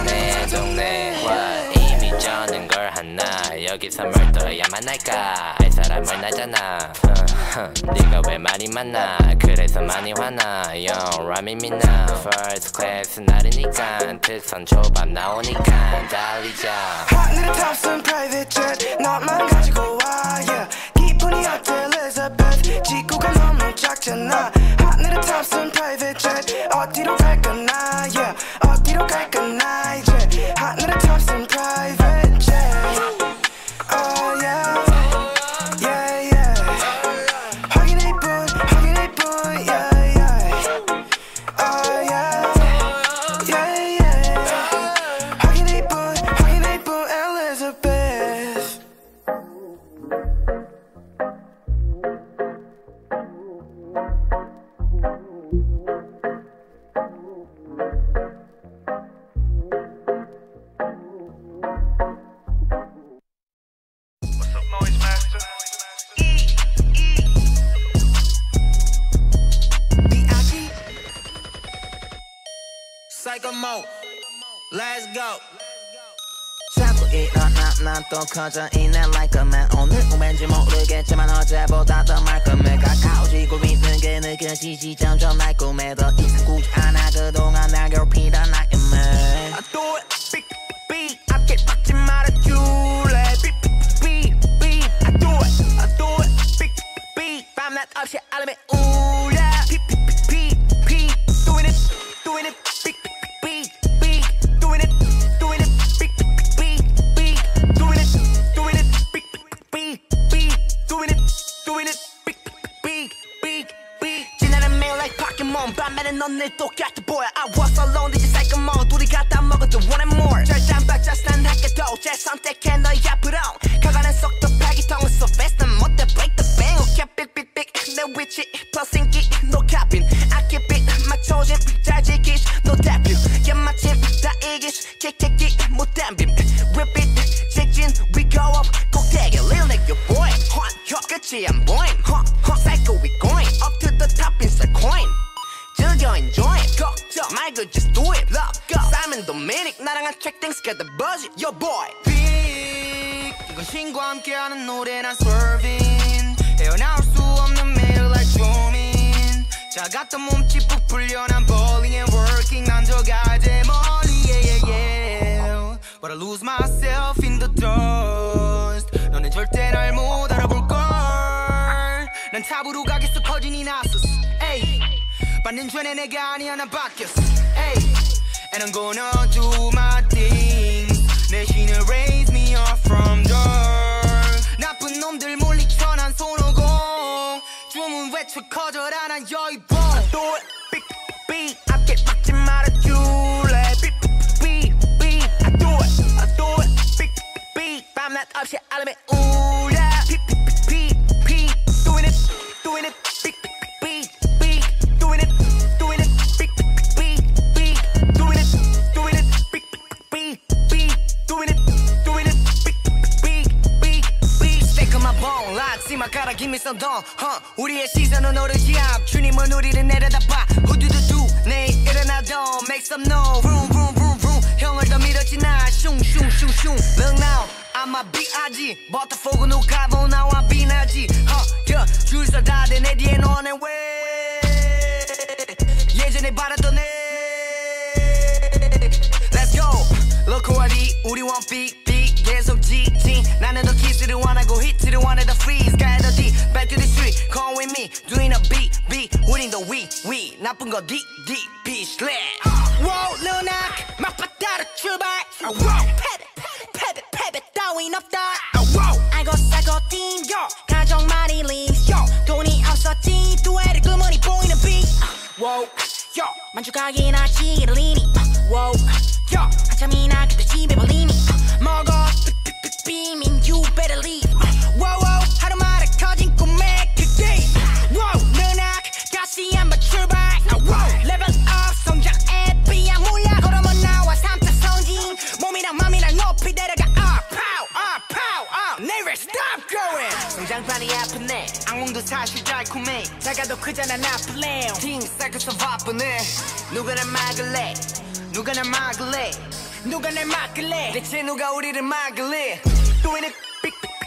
선물 떠야만 할까 알 사람을 나잖아 네가 왜 말이 많아 그래서 많이 화나 Yo 라미 민나 First class 날이니까 특선 초밥 나오니까 달리자 하늘에 탑승 private jet 너만 가지고 와 yeah. 기분이 어때 Elizabeth 지구가 너무 작잖아 하늘에 탑승 private jet 어디로 갈까 나 yeah. 어디로 갈까 나 이제 하늘에 탑승 private jet oh yeah yeah yeah 확인해 본 확인해 본 yeah yeah oh yeah yeah yeah 확인해 본 확인해 본 Elizabeth Psycho mode, let's go. 자꾸 일어나 난 또 커져 있네 like a man 오늘은 왠지 모르겠지만 어제보다 더 말끔해 가까워지고 있는 게 느껴지지 점점 날 꿈에 더 이상 굳이 않아 그동안 날 괴롭히던 nightmare I do it, beat, beat. 앞길 박지 말아줄래. Beat, beat, beat. I do it, I do it, beat, beat. 밤낮 없이 알람이 울려. Beat, beat, beat, beat. Doing it, doing it, beat, beat, beat. Doing it, doing it, beat, beat, beat. Doing it, doing it, beat, beat, beat. Doing it, doing it, beat, beat, beat, beat. 지나는 매일 like Pokemon. 밤에는 넌 늘 똑같아 보여. I was alone, this is like a mall. 둘이 갖다 먹어도 one and more. 절단박 자스난 할게도 제 선택해 너희 앞으로 가가는 속도 파기통은 so fast 난 못해 break the bank. Okay, big, big, big. 내 위치 plus 인기 no capping. I keep it 맞춰진 잘 지키시 no debut. Yeah, 마침 다 이기시 kick, kick, kick 못 덤빔. Repeat 직진 we go up 꼭대기 lil nigga boy. Hot, hot 끝이 안 보임. Hot, hot cycle we going up to the top inside coin. 즐겨 enjoy it 걱정 말고 just do it Lock up Simon Dominic 나랑 한 track things get the budget Yo boy Big 이건 신과 함께하는 노래 난 swerving 헤어나올 수 없는 매일 like zooming 작았던 몸집 부풀려 난 bowling and working 난 저 가제 멀리 yeah yeah yeah But I lose myself in the dust 너는 절대 날 못 알아볼걸 난 탑으로 가겠어 커진 이 나서스 에이 받는 전에 내가 아니야 난 바뀌었어 Ay. And I'm gonna do my thing 내신을 raise me up from dirt 나쁜 놈들 물리쳐 난 손오공 주문 외쳐 커져라 난 여의봉 I do it, beat, beat 앞길 박지 말아줄래 Beat, beat, beat I do it, I do it, beat, beat 밤낮 없이 알람이 울려 Beat, beat, beat, beat Doing it, doing it, beat, beat, beat Doing it, doing it, beat, beat, beat Doing it, doing it, beat, beat, beat Doing it, doing it, beat, beat, beat, beat Stick on my bone, 락지 마카라 give me some dawn huh. 우리의 시선은 오르지 앞 주님은 우리를 내려다봐 후두두두 내일 일어나도 make some noise Vroom, vroom, vroom, vroom 형을 더 밀었지 나 슝슝슝슝 Look now I'm a B.I.G 버터포그 누가보 나와 비나지 huh. yeah. 줄서 다들 내 뒤에 너네 왜 예전에 바랐던 애 Let's go 로코하리 우리 one beat beat 계속 직진 나는 더 키스를 원하고 히트를 원해 더 freeze 가야 더 deep back to the street come with me doing a beat beat 우린 더 we we 나쁜 거 D D P slash Wow 누나 막바다로 출발 Wow 패배 패배 패배 따윈 없다 알고 살고 뛴겨 가정만이 리쇼 돈이 없었지 두애를 그머니 보이는 비 Wow 요 만족하기나 시기를 리니 wow 요 한참이나 그때 집에 벌리니 먹어 비민 you better leave wow wow 하루마다 커진 꿈의 그 게임 wow 누나 다시 한번 출발 wow level up 성장에 비야 몰라 걸으면 나와 삼차 성진 몸이랑 맘이랑 높이 데려가 up pow up pow up never stop growing 성장판이 아프네 악몽도 사실 달콤해 작아도 크잖아 나 플레임 팀 사이클에서 바쁘네 누가 날 막을래 누가 날 막을래 누가 날 막을래 대체 누가 우리를 막을래 Doing it big big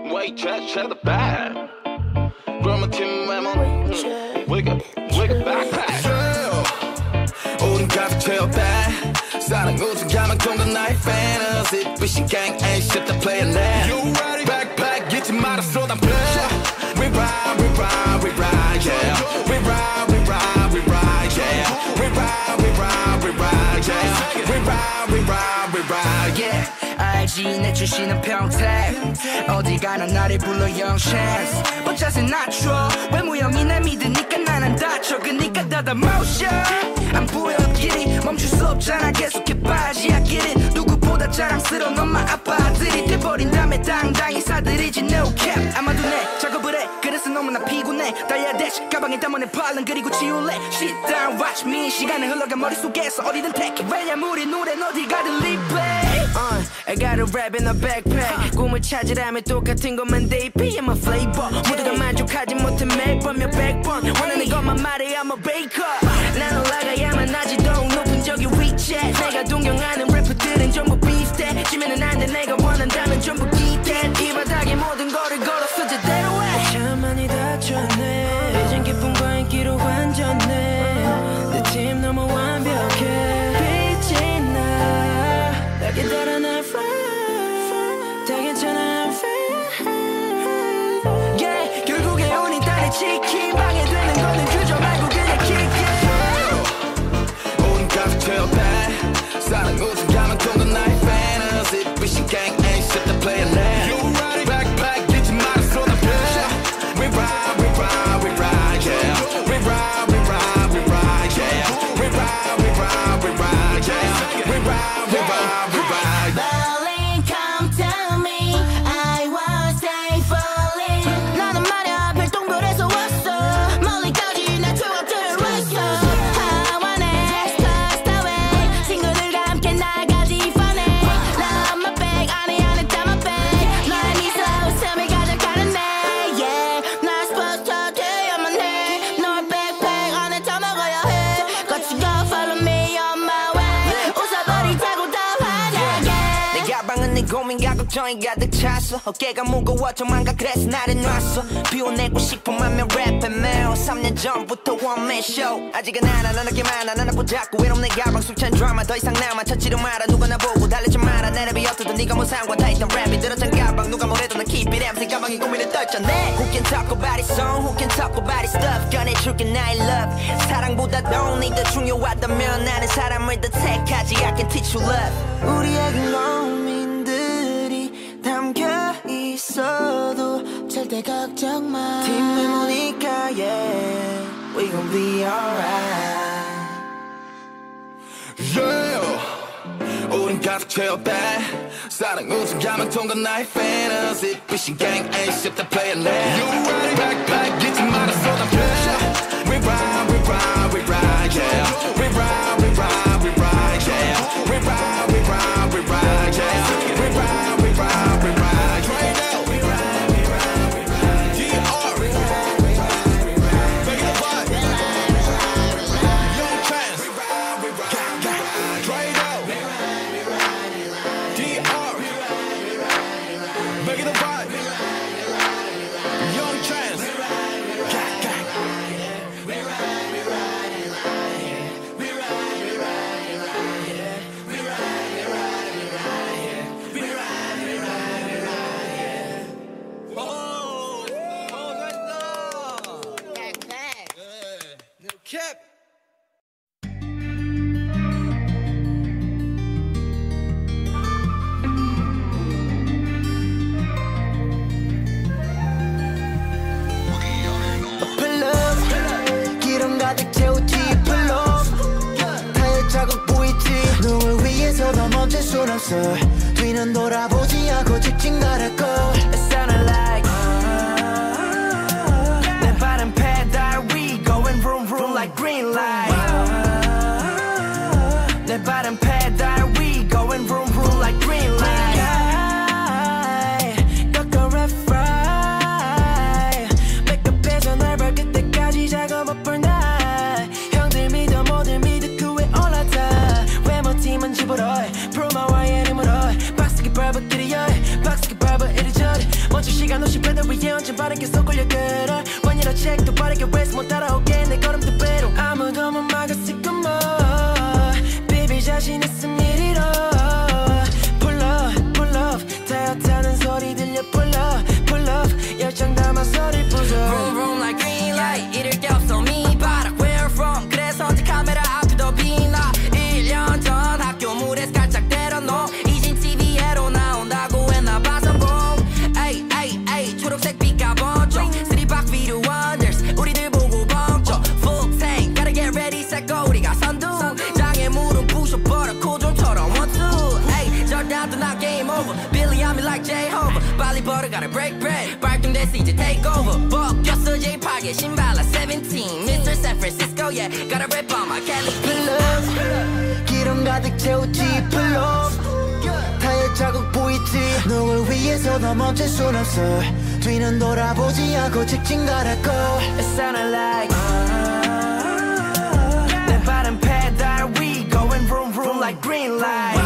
Wait, check, check the bag. 그러면 팀 외모 Wake up, wake up backpack. Yeah. 우린 가득 채웠다. 사랑 우승하면 통과 나의 fantasy. Fishing gang ain't shit to play it now. You ready? Backpack 잊지 마라 쏟아 play. We ride, we ride, we ride, yeah. We ride, we ride, we ride, yeah. We ride, we ride, we ride, yeah. We ride, we ride, we ride, yeah. 알지 내 출신은 평택 어디 가나 나를 불러 young chance 어차피 낮춰 외모형이 날 믿으니까 난 안 다쳐 그니까 닫아 motion 안 보여 길이 멈출 수 없잖아 계속해 빠지 I get it 누구보다 자랑스러운 엄마 아빠들이 돼버린 다음에 당당히 사들이지 no cap 아마도 내 작업을 해 그래서 너무나 피곤해 달려야 돼 가방에 담아 내 발른 그리고 치울래 Sit down watch me 시간은 흘러가 머릿속에서 어디든 take it 왜냐면 우리 노래는 어디 가든 replay uh, I got a rap in a backpack 꿈을 찾으라면 똑같은 것만 돼 P M a flavor 모두가 만족하지 못해 매번 몇백 번 원하는 것만 말해 I'm a baker 난 올라가야만 하지 더욱 높은 저기 위치에 내가 동경하는 래퍼들은 전부 비슷해 지면은 안 돼 내가 원한다면 전부 기대 이 바닥에 모든 거를 걸었어 제대로 해 참 많이 다쳤네 이젠 기쁨과 인기로 완전해 내 팀 너무 완벽해 빛이 나 나게 달아 날 fly 다 괜찮아 fine yeah 결국에 우린 딸의 치킨 방해되는 거는 그저 말고 그냥 kick it 우린 가득 채웠다 사랑 우승하면 통과 나의 fantasy Fishing gang ain't shit to play it now You ready? Backpack 잊지 마라 쏟아 play We ride, we ride, we ride, yeah We ride, we ride, we ride, yeah We ride, we ride, we ride, yeah We ride, we ride, we ride Darling, come tell me I was safe falling 나는 말야 별똥별에서 왔어 멀리까지 날 twelve 왔어 I wanna start the way 친구들과 함께 나가지 funny Love my bag 안에 안에 다 my bag 너의 미소 웃음이 가져가는데 Yeah 날 스포츠터 되어야만 해 너의 backpack 안에 다 먹어야 해 같이 go follow me on my way 웃어버리자고 더 화나게 내 가방은 내 고민과 걱정이 가득 찼어 어깨가 무거워 조만간 그래서 나를 놨어 비워내고 싶어만 면 랩에 매워 삼 년 전부터 원맨 쇼 아직은 알아 넌 어깨 많아 넌 안고 자꾸 외로운 내 가방 숙찬 드라마 더 이상 나만 찾지를 마라 누가 나보고 달래지 마라 내 랩이 어떠든 네가 뭐 상관 다 있던 랩이 들었던 가방 누가 뭐래도 난 keep it empty 가방에 고민을 떨쳤네 Who can talk about it song who can talk about it stuff 꺼내줄게 나의 love 사랑보다 돈이 더 중요하다면 나는 사람을 더 택하지 I can teach you love 우리에겐 고민들이 담겨 있어도 절대 걱정 마 팀 외모니까 yeah We gon' be alright Yeah 우린 가득 채웠다 사랑 우승하면 통과 나의 fantasy Fishing gang ain't shit to play it now You ready? Backpack 잊지 마라 쏟아 play We ride, we ride, we ride, yeah We ride, we ride, we ride, yeah We ride, we ride, we ride, yeah We ride, we ride, we ride, yeah We ride, we ride, we ride, D R We ride, we ride, we ride Make it a vibe Young Trans We ride, we ride, we ride Drano D R Make it a vibe Young Trans Cap Pull up 기름 가득 채우지 Pull up 타이어 자국 보이지 누굴 위해서도 멈출 순 없어 뒤는 돌아보지 않고 직진 가라고 It sounded like 내 발은 페달 위 Going vroom vroom like green light 내 발은 페달 위 Going vroom vroom like green light 꺾어 red fry 백업해서 날 밟을 때까지 작업 up all night 형들 믿어 모두 믿어 그 위에 올라타 외모팀은 집으로 프로마와의 이름으로 박스기 밟아들이여 박스기 밟아 시간 없이 배달 위에 언제 바르게 섞을려 그래 원이라 책도 빠르게 왜서 못 따라오게 내 걸음 두 배로 아무도 못 막았을 것만 Baby 자신 있음 이리로 Pull up, pull up 타요 타는 소리 들려 Pull up, pull up 열정 담아 소리 부숴 Vroom vroom like green light 잃을 게 없어 me 봐라 where from 그래서 언제 카메라 앞에 더 빛나 일 년 전 학교 물에서 깔짝 때려놓 이젠 티비에로 나온다고 했나 봐 성공 에이 에이 에이 초록색 빛과 번쩍 쓰리박 비루 원더스 우리들 보고 벙쪄 Full tank gotta get ready set go 우리가 선두 장애 물은 부셔버려 코존처럼 one two 에이 절대도 not game over Billy on me like Jehovah 빨리 벌어 gotta break bread 발동됐어 이제 take over 벗겼어 J-팝의 신발 like seventeen Mister San Francisco yeah gotta rip on my Kelly Pull up 기름 가득 채우지 Pull up 타의 자국 보이지 누굴 위해서 더 멈출 순 없어 뒤는 돌아보지 않고 직진 가라고 It sounded like 내 발은 페달 위 Going vroom vroom like green light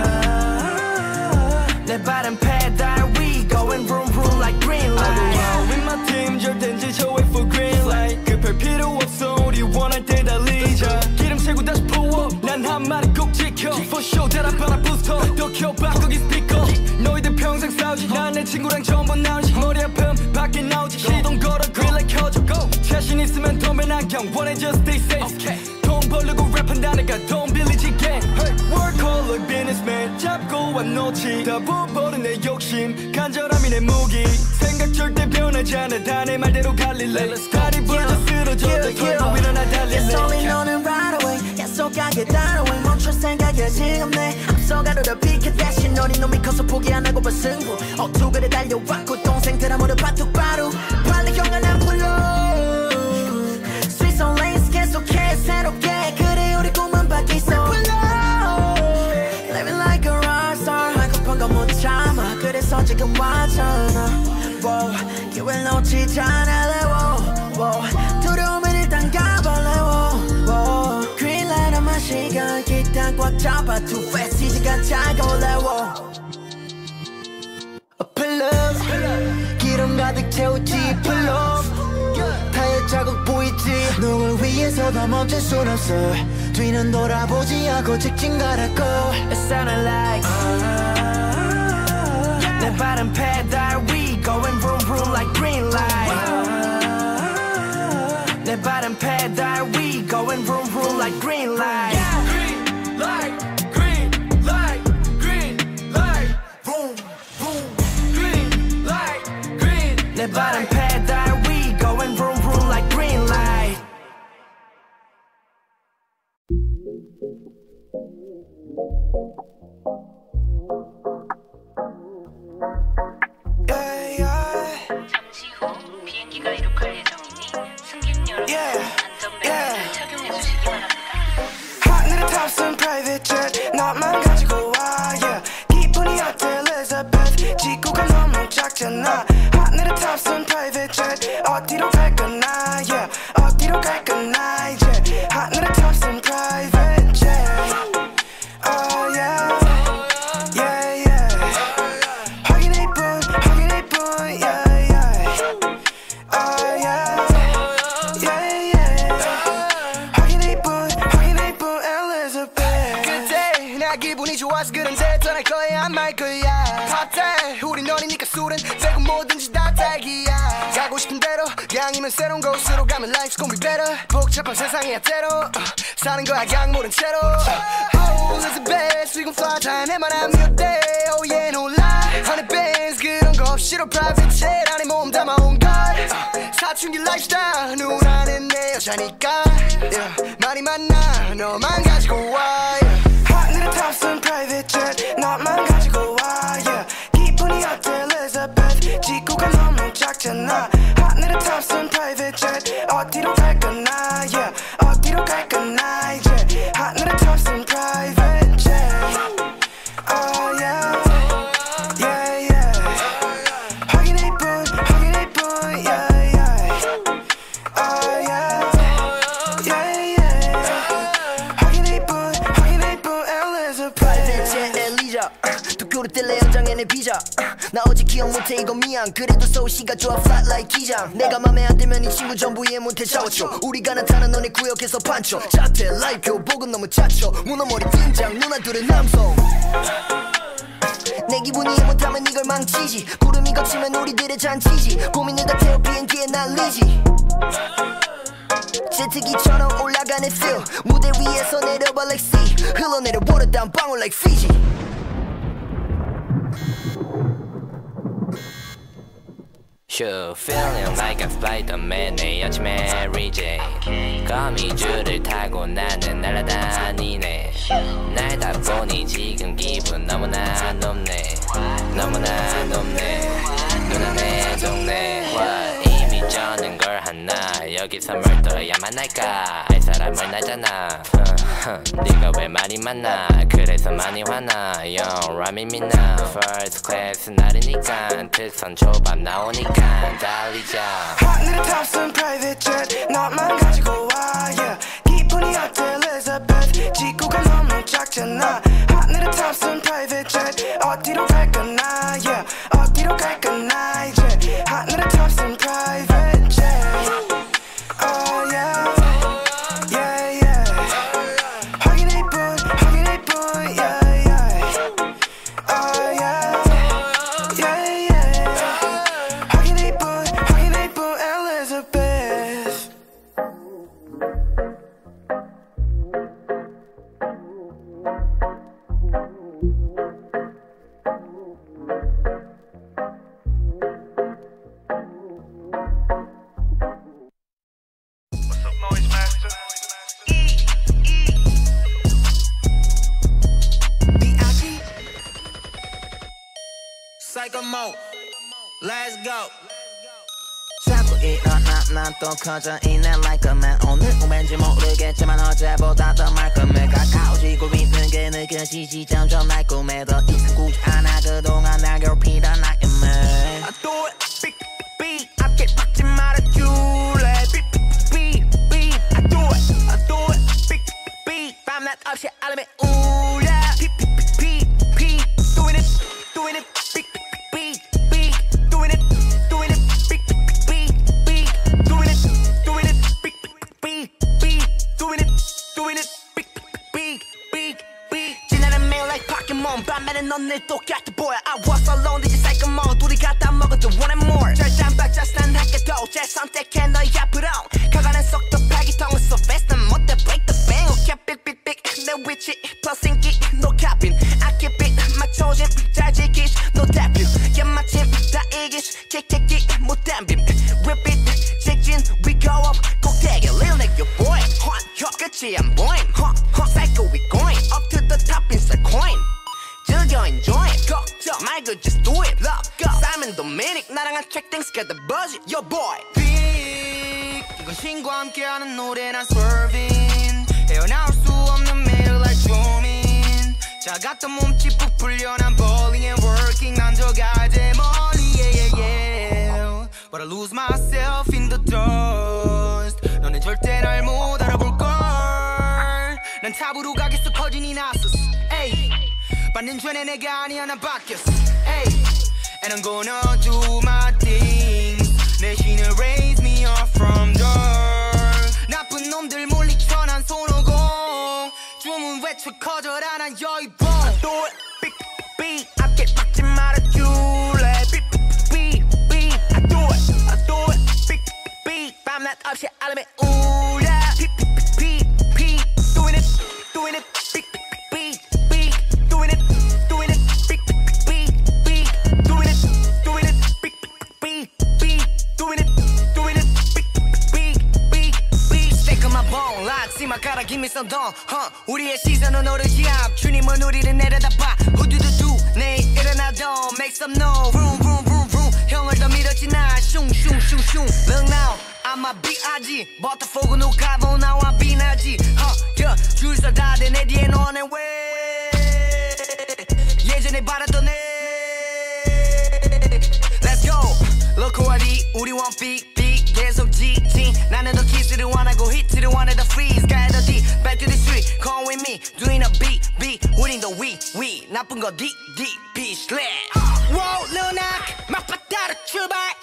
내 발은 페달 위 Going vroom vroom like green light With my team 절대 지쳐 wait for green light 급할 필요 없어 우리 원할 때 달리자 기름 채고 다시 pull up 난 한 마리 꼭 지켜 For sure 대답하라 부스터 더 켜봐 거기 스피커 너희들 평생 싸우지 난 내 친구랑 처음 본 나오지 머리 아픔 밖에 나오지 시동 걸어 그릴라 켜줘 go 자신 있으면 덤에 안경 원해 just stay safe okay. 돈 벌려고 랩한다니까 돈 빌리지게 hey. Work hard like businessman 잡고 안 놓지 다 부어버린 내 욕심 간절함이 내 무기 생각 절대 변하지 않아 다 내 말대로 갈릴래 다리 부러져 쓰러져 더 일어나 달릴래 It's only 너는 right away 약속하게 따라와 멈출 생각이 지금 내 앞서가려다 비켜 다시 너니 놈이 커서 포기 안 하고 봐 승부 억투그래 달려왔고 동생들 아무도 바둑바루 빨리 형은 안 불러 Sweet on lanes 계속해 새롭게 그래 우리 꿈은 바뀌어 Living like a rockstar 하고픈 건 못 참아 그래서 지금 왔잖아 wow, 기회를 놓치지 않을래 wow, 두려움은 일단 가볼래 wow, Green light on my 시간 기타 꽉 잡아 Too fast 이제가 차가울래 Pull up 기름 가득 채우지 Pull up 타의 자국 보이지 누굴 위해서 더 멈출 순 없어 뒤는 돌아보지 않고 직진 가라고 It sounded like 내 발은 페달 위 Going vroom vroom like green light 내 발은 페달 위 Going vroom vroom like green light Green light green light green light vroom vroom green light green 내 발은 페달 위 Going vroom vroom like green light 잠시 후 비행기가 이륙할 예정이니 승객 여러분 안전벨트를 착용해 주시기 바랍니다. 하늘에 탑승 private jet 너만 가지고 와 yeah. 기분이 어때 Elizabeth 지구가 너무 작잖아 하늘에 탑승 private jet 어디로 갈 거나 yeah. 어디로 갈 거나 이제 하늘에 탑승 private jet oh yeah yeah yeah 확인해 본 확인해 본 yeah yeah oh yeah yeah yeah 확인해 본 확인해 본 Elizabeth 그때 나 기분이 좋아서 그런데 떠날 거야 안 말 거야 팝대 우린 너니니까 술은 되고 뭐든지 다 딸기야 가고 싶은 대로 양이면 새로운 곳으로 가면 life's gonna be better 복잡한 세상이야 때로 uh, 사는 거야 강 모른 채로 uh, Oh Elizabeth we gon' fly 다 내 말 안 믿대 Oh yeah no lie Honey bands 그런 거 없이로 private jet 안에 몸 담아온 것 uh, 사춘기 lifestyle 눈 안에 내 여자니까 yeah. 많이 만나 너만 가지고 와 yeah. 하늘에 탑승 private jet 너만 가지고 와 yeah. 기분이 어때 Elizabeth 지구가 너무 작잖아 하늘에 탑승 private jet 어디로 갈 거나 yeah. 어디로 갈 거나 이제 하늘에 탑승 private jet oh yeah yeah yeah 확인해 본 확인해 본 yeah yeah oh yeah yeah yeah 확인해 본 확인해 본 Elizabeth 제 엘리자 또 그릇 뜰래 연장에 내 비자 나 어제 기억 못해 이거 미안 그래도 서울시가 좋아 flat like 기장 내가 맘에 안 들면 이 친구 전부 이해 못해 샤워쳐 우리가 나타난 너네 구역에서 판쳐 자태 라이브 교복은 너무 차쳐 문어머리 팀장 누나 둘은 남성 내 기분이 이해 못하면 이걸 망치지 구름이 걷히면 우리들의 잔치지 고민을 다 태워 비행기에 날리지 제트기처럼 올라가는 feel 무대 위에서 내려봐 like sea 흘러내려 water down 방울 like Fiji Sure feeling like a Spider-Man 내 아침 Mary Jane 거미줄을 타고 나는 날아다니네 날다 보니 지금 기분 너무나 높네 너무나 높네 누나 내 동네 What 이미 저는 걸 하나 여기서 뭘 떠야만 할까 알 사람을 나잖아 네가 왜 말이 많아 그래서 많이 화나 Young 라미 미나 First class 날이니까 특선 초밥 나오니까 달리자 하늘의 탑승 private jet 너만 가지고 와 yeah. 기분이 어때 Elizabeth 지구가 너무 작잖아 하늘의 탑승 private jet 어디로 갈까나 yeah. 어디로 갈까나 이제 하늘의 탑승 private jet oh yeah yeah yeah 확인해 본 확인해 본 yeah yeah oh yeah yeah yeah 확인해 본 확인해 본 Elizabeth Psycho mode, let's go. 자꾸 일어나 난 또 커져 있네 like a man 오늘 왠지 모르겠지만 어제보다 더 말끔해 가까워지고 있는 게 느껴지지 점점 날 꿈에 더 이상 굳이 않아 그동안 날 괴롭히던 nightmare I do it, beat, beat. 앞길 박지 말아줄래. Beat, beat, beat. I do it, I do it, beat, beat. 밤낮 없이 알람이 울려. Beat, beat, beat, beat. Doing it, doing it, beat, beat, beat. Doing it, doing it, beat, beat, beat. Doing it, doing it, beat, beat, beat. Doing it, doing it, beat, beat, beat, beat. 지나는 매일 like Pokemon. 밤에는 넌 늘 똑같아 보여. I was alone, this is like a mall. 둘이 갖다 먹어도 one and more. 절단박 자스난 학교도 제 선택해 너희 앞으로 가가는 속도 파기통은 so fast 난 못해 break the bank. Okay, big, big, big. 내 위치 plus 인기 no capping. I keep it 맞춰진 잘 지키시 no tapping. Yeah, 마침 다 이기시 kick, kick, kick 못 담빔. Whip it 직진 we go up 꼭대기 lil nigga boy. Hot, hot 끝이 안 보임. Hot, hot cycle we going up to the top inside coin. 즐겨 enjoy 걱정 말고 just do it love go Simon Dominic 나랑 한 track things get the budget your boy Big 이건 신과 함께하는 노래 난 swerving 헤어나올 수 없는 매일 like zooming 작았던 몸집 부풀려 난 bowling and working 난 저 가제 멀리 yeah yeah yeah But I lose myself in the dust 너는 절대 날 못 알아볼걸 난 탑으로 가겠어 커진 이 나서스 에이 받는 죄는 내가 아니야 난 바뀌었어 Ay. And I'm gonna do my things 내신을 raise me up from dirt 나쁜 놈들 물리쳐 난 손오공 주문 외쳐 커져라 난 여의봉 I do it, beat, beat 앞길 박지 말아줄래 Beat, beat, beat I do it, I do it, beat, beat 밤낮 없이 알람이 울려 Beat, beat, beat, beat Doing it, doing it, beat, beat, beat Doing it, doing it, beat, beat, beat Doing it, doing it, beat, beat, beat Doing it, doing it, beat, beat, beat, beat Stick on my bone, lock, see my cara, give me some dawn huh. 우리의 시선은 오르지 않 주님은 우리를 내려다봐 후두두두 내일 일어나도 make some noise Vroom, vroom, vroom, vroom 형을 더 밀었지 나 슝슝슝슝 Look now, I'm a B.I.G 버터포그 누가보 나와 비나지 huh. yeah. 줄서 다들 내 뒤에 너네 왜 예전에 바랐던 애 Let's go 로코아리 우리 one big big 계속 직진 나는 더 키스를 원하고 히트를 원해 더 freeze 가야 더 deep back to the street come with me doing a beat beat 우린 더 we we 나쁜 거 D D P slash Whoa 누나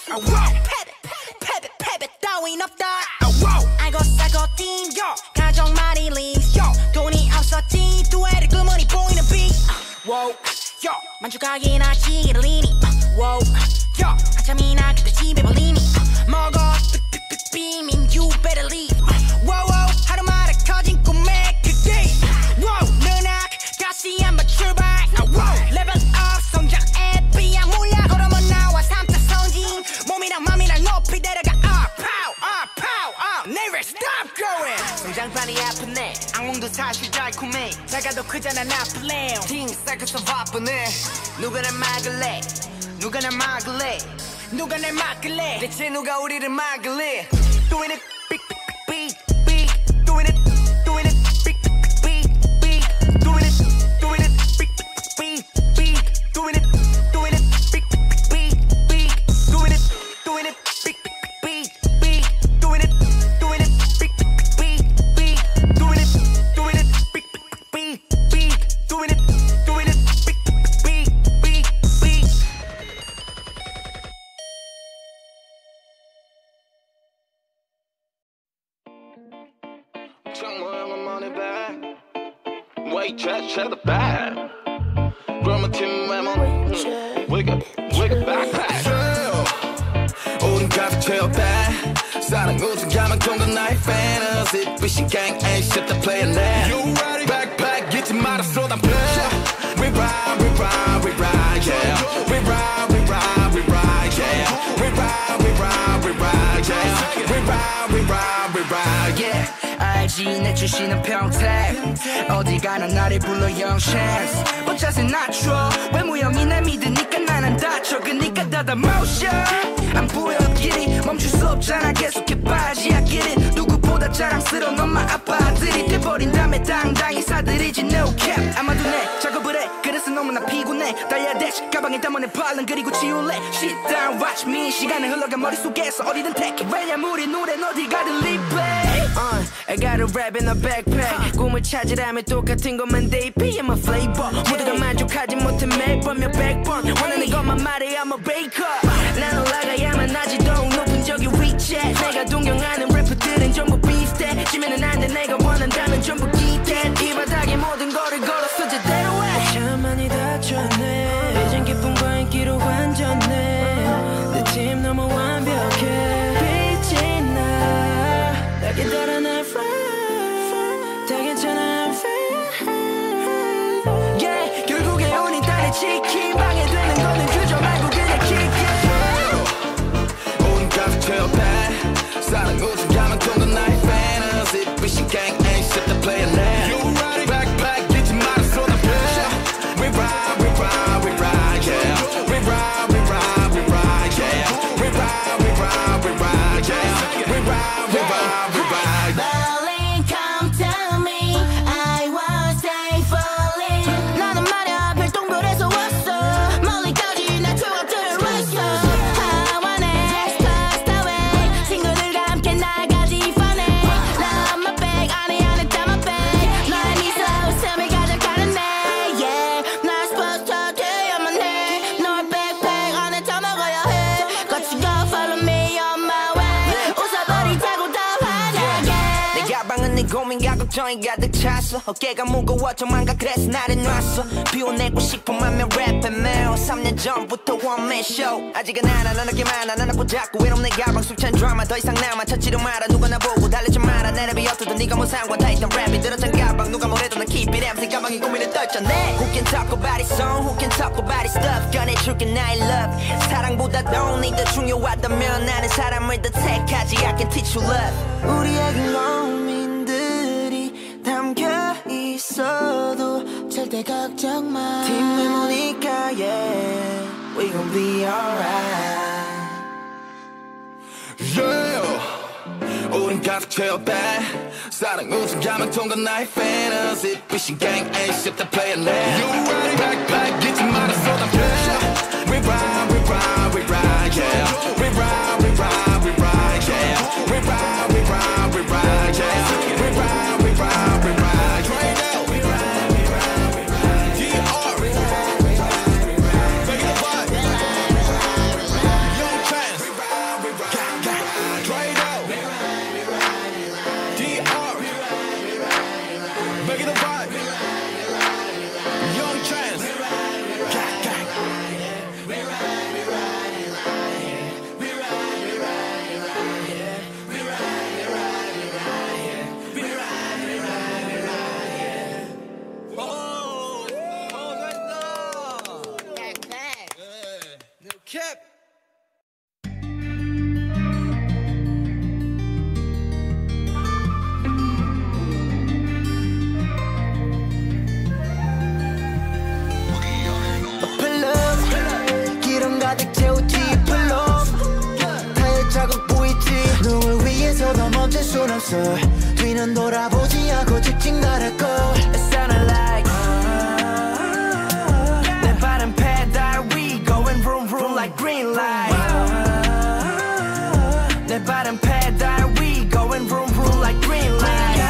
패배 패배 패배 따윈 없다 알고 살고 뛴요 가정만이 리쇼 돈이 없었지 두애를 그머니 보이는 비 wow 요 만족하긴 하시기를 리니 wow 요 한참이나 그때 집에 벌리니 먹어 비민 you better leave wow wow 하루마다 커진 꿈의 그게 wow 눈악 다시 한번 출발 wow level up 성장에 비야 몰라 걸으면 나와 삼타 성진 몸이랑 맘이랑 높이 데려가 up pow up pow up never stop growing 성장판이 아프네 악몽도 사실 달콤해 작아도 크잖아 나 플레임 팅 쌀것서 바쁘네 누가 날 막을래 누가 날 막을래 누가 날 막을래 대체 누가 우리를 막을래 Doing it big big big big Doing it doing it big big big Doing it doing it big big big Doing it doing it big big big Doing it doing it big big big Doing it doing it big big big Doing it doing it big big big Doing it doing it big big big big Wait, check, check the bag. Grab my team, I'm on. Wiggle, wiggle backpack. 우린 가서 제일 bad. 사랑 우승 가면 동전 나의 fantasy. Fishing gang ain't shit to play in there. You ready? Backpack, 잊지 마라, slow down, play. We ride, we ride, we ride, yeah. We ride, we ride, we ride, yeah. We ride, we ride, we ride, yeah. We ride, we ride, we ride, yeah. 알지 내 출신은 평택 어디 가나 나를 불러 young chance 어차피 낮춰 외모형이 날 믿으니까 난 안 다쳐 그니까 닫아 motion 안 보여 길이 멈출 수 없잖아 계속해 빠지 I get it 누구보다 자랑스러운 엄마 아빠들이 돼버린 다음에 당당히 사들이지 no cap 아마도 내 작업을 해 그래서 너무나 피곤해 달려야 돼 가방에 담아내 발른 그리고 지울래 Sit down watch me 시간은 흘러가 머릿속에서 어디든 take it 왜냐면 우리 노래는 어디 가든 replay uh, I got a rap in a backpack 꿈을 찾으라면 똑같은 것만 돼 P M a flavor 모두가 만족하지 못해 매번 몇백 번 원하는 것만 말해 I'm a baker 난 올라가야만 하지 더욱 높은 저기 위치해 내가 동경하는 래퍼들은 전부 비슷해 지면은 안 돼 내가 원한다면 전부 기대 이 바닥에 모든 거를 걸었어 제대로 해 참 많이 다쳤네 이젠 기쁨과 인기로 완전해 내 팀 너무 완벽해 빛이 나 나게 따라 날 fly 다 괜찮아 I'm fine yeah 결국에 우린 딸의 치킨 방해되는 거는 그저 말고 그냥 kick it 우린 가서 제일 bad 사랑 우승 가면 동전 나의 fantasy Fishing gang ain't shit to play in there You ready? Backpack 잊지 마라 slow down play We ride, we ride, we ride, yeah We ride, we ride, we ride, yeah We ride, we ride, we ride, yeah We ride, we ride, we ride Darling, come tell me I was safe falling 나는 말야 별똥별에서 왔어 멀리까지 날 추억들을 왔어 I wanna explore the way 친구들과 함께 나가지 funny Love my bag 안에 안에 다 my bag 너의 미소 웃음을 가져가는데 Yeah 날 스포츠터 되어야만 해 너의 백팩 안에 다 먹어야 해 같이 go follow me on my way 웃어버리자고 더 화나게 내 가방은 내 고민과 걱정이 가득 찼어 어깨가 무거워 정만가 그래서 나를 놨어 비워내고 싶어만 면 랩에 매워 삼 년 전부터 원맨 쇼 아직은 알아 넌 어깨 많아 넌 없고 자꾸 외로운 내 가방 숙찬 드라마 더 이상 나만 찾지도 마라 누가 나보고 달래지 마라 내 랩이 어떠든 네가 뭐 상관 다 있던 랩이 들었던 가방 누가 뭐래도 난 keep it empty 가방이 고민을 떨쳤네 Who can talk about it song who can talk about it stuff 꺼내줄게 나의 love 사랑보다 돈이 더 중요하다면 나는 사람을 더 택하지 I can teach you love 우리에겐 고민들이 담겨 있어도 절대 걱정 마 팀 메모니까 yeah we gon' be alright Yeah 우린 가서 제일 bad 사랑 우승 가면 동전 나의 fantasy Fishing gang ain't shit to play in there You ready? Backpack 잊지 마라 slow down play We ride, we ride, we ride, yeah We ride, we ride, we ride, yeah We ride, we ride, we ride, yeah We ride, we ride, we ride, yeah We ride, we ride, we ride, D R We ride, we ride, we ride Make it a vibe Young Trans 없어 뒤는 돌아보지 않고 직진 가라고 It sounded like 내 발은 페달 위 going vroom vroom like green light 내 발은 페달 위 going vroom vroom like green light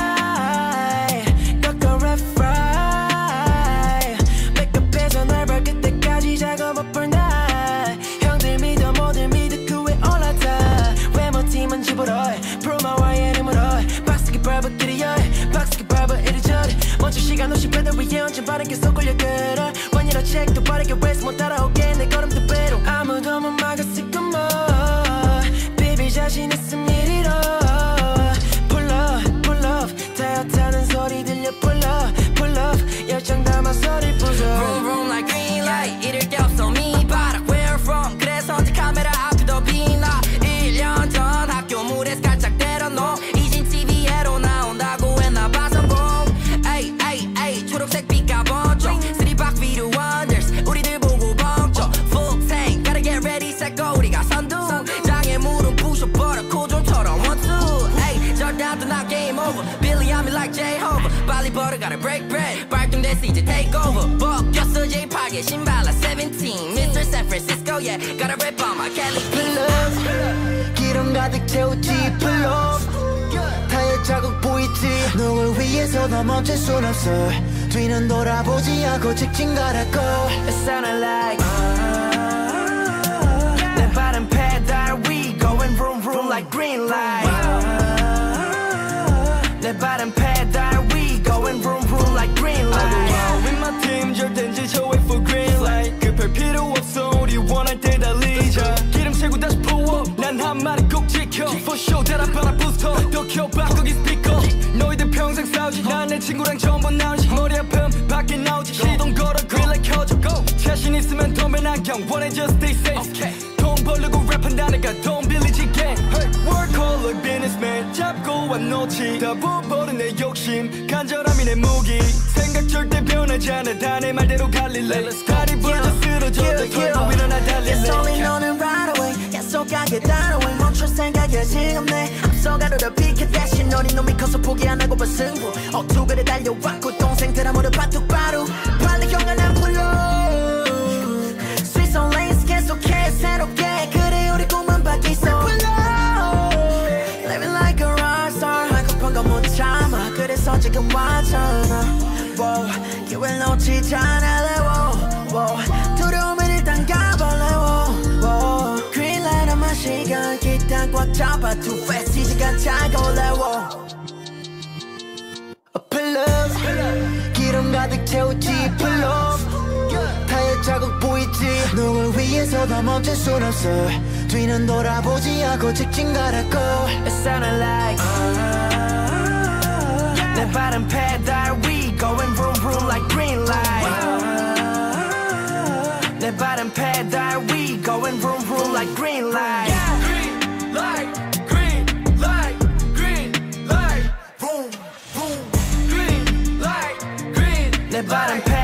꺾어 left right 백업해서 날 밟을 때까지 작업 up all night 형들 믿어 모두 믿어 그 위에 올라타 외모팀은 집으로 프로마와의 이름으로 박스기 밟아 길이여 박스기 밟아 이리저리 멈춘 시간 없이 배달 위에 얹은 바른 계속 올려 끌어 원이라 책도 빠르게 왜서 못 따라오게 내 걸음도 배로 아무도 못 막았을 것뭐 Baby 자신 있음 이리로 Pull up, pull up 타요 타는 소리 들려 Pull up, pull up 열정 담아 소리 부숴 Vroom vroom like green light 이럴 게 없어 me 봐라 where from 그래서 언제 카메라 앞에 더 비나 일 년 전 학교 물에서 깔짝 때려놓 이젠 티비에로 나온다고 했나 봐 성공 에이 에이 에이 초록색 빛과 번쩍 쓰리박 비루 원더스 우리들 보고 벙쪄 Full tank gotta get ready set go 우리가 선두 장애 물은 부셔버려 코존처럼 one two 에이 절대도 not game over Billy on me like Jehovah 빨리 버려 gotta break bread 발동됐어 이제 take over 벗겼어 J-팝의 신발라 seventeen Mister San Francisco yeah gotta rip on my Kelly Pull up 기름 가득 채우지 Pull up 타의 자국 보이지 누굴 위해서 더 멈출 순 없어 뒤는 돌아보지 않고 직진 가라고 It sounded like 내 발은 페달 위 going vroom vroom like green light 내 발은 페달 위 going vroom vroom like green light With my team 절대 지쳐 wait for green light 급할 필요 없어 우리 원할 때 달리자 기름 채고 다시 pull up 난 한 마리 꼭 지켜 For sure 대답하라 부스터 더 켜 바꾸기 스피커 너희들 평생 싸우지 난 내 친구랑 처음 본 나오지 머리 아픔 밖에 나오지 시동 걸어 그릴라 켜줘 go 자신 있으면 덤에 안경 원해 just stay safe 돈 벌려고 랩한다니까 돈 빌리지게 hey. Work hard like businessman 잡고 안 놓지 다 부어버린 내 욕심 간절함이 내 무기 생각 절대 변하지 않아 다 내 말대로 갈릴래 다리 부러져 쓰러져 털고 일어나 달릴래 It's only 너는 right away 약속하게 따라와 멈출 생각이 지금 내 앞서가려다 비켜 다시 너니 놈이 커서 포기 안 하고 봐 승부 억투가를 달려왔고 동생들 아무도 바둑바루 빨리 형은 안 불러 Sweet on lanes 계속해 새롭게 그래 우리 꿈은 바뀌어 Living like a rockstar 하고픈 건 못 참아 그래서 지금 왔잖아 wow, 기회를 놓치지 않을래 wow, 두려움은 일단 가볼래 wow, Green light on my 시간 기타 꽉 잡아 Too fast 시간 잘 걸래 Pull up 기름 가득 채우지 Pull up 타의 자국 보이지 누굴 위해서 더 멈출 순 없어 뒤는 돌아보지 않고 직진 가라고 It sounded like 내 발은 페달 위 going vroom vroom like green light 내 발은 페달 위 going vroom vroom like green light Green light green light green light vroom vroom green light green 내 발은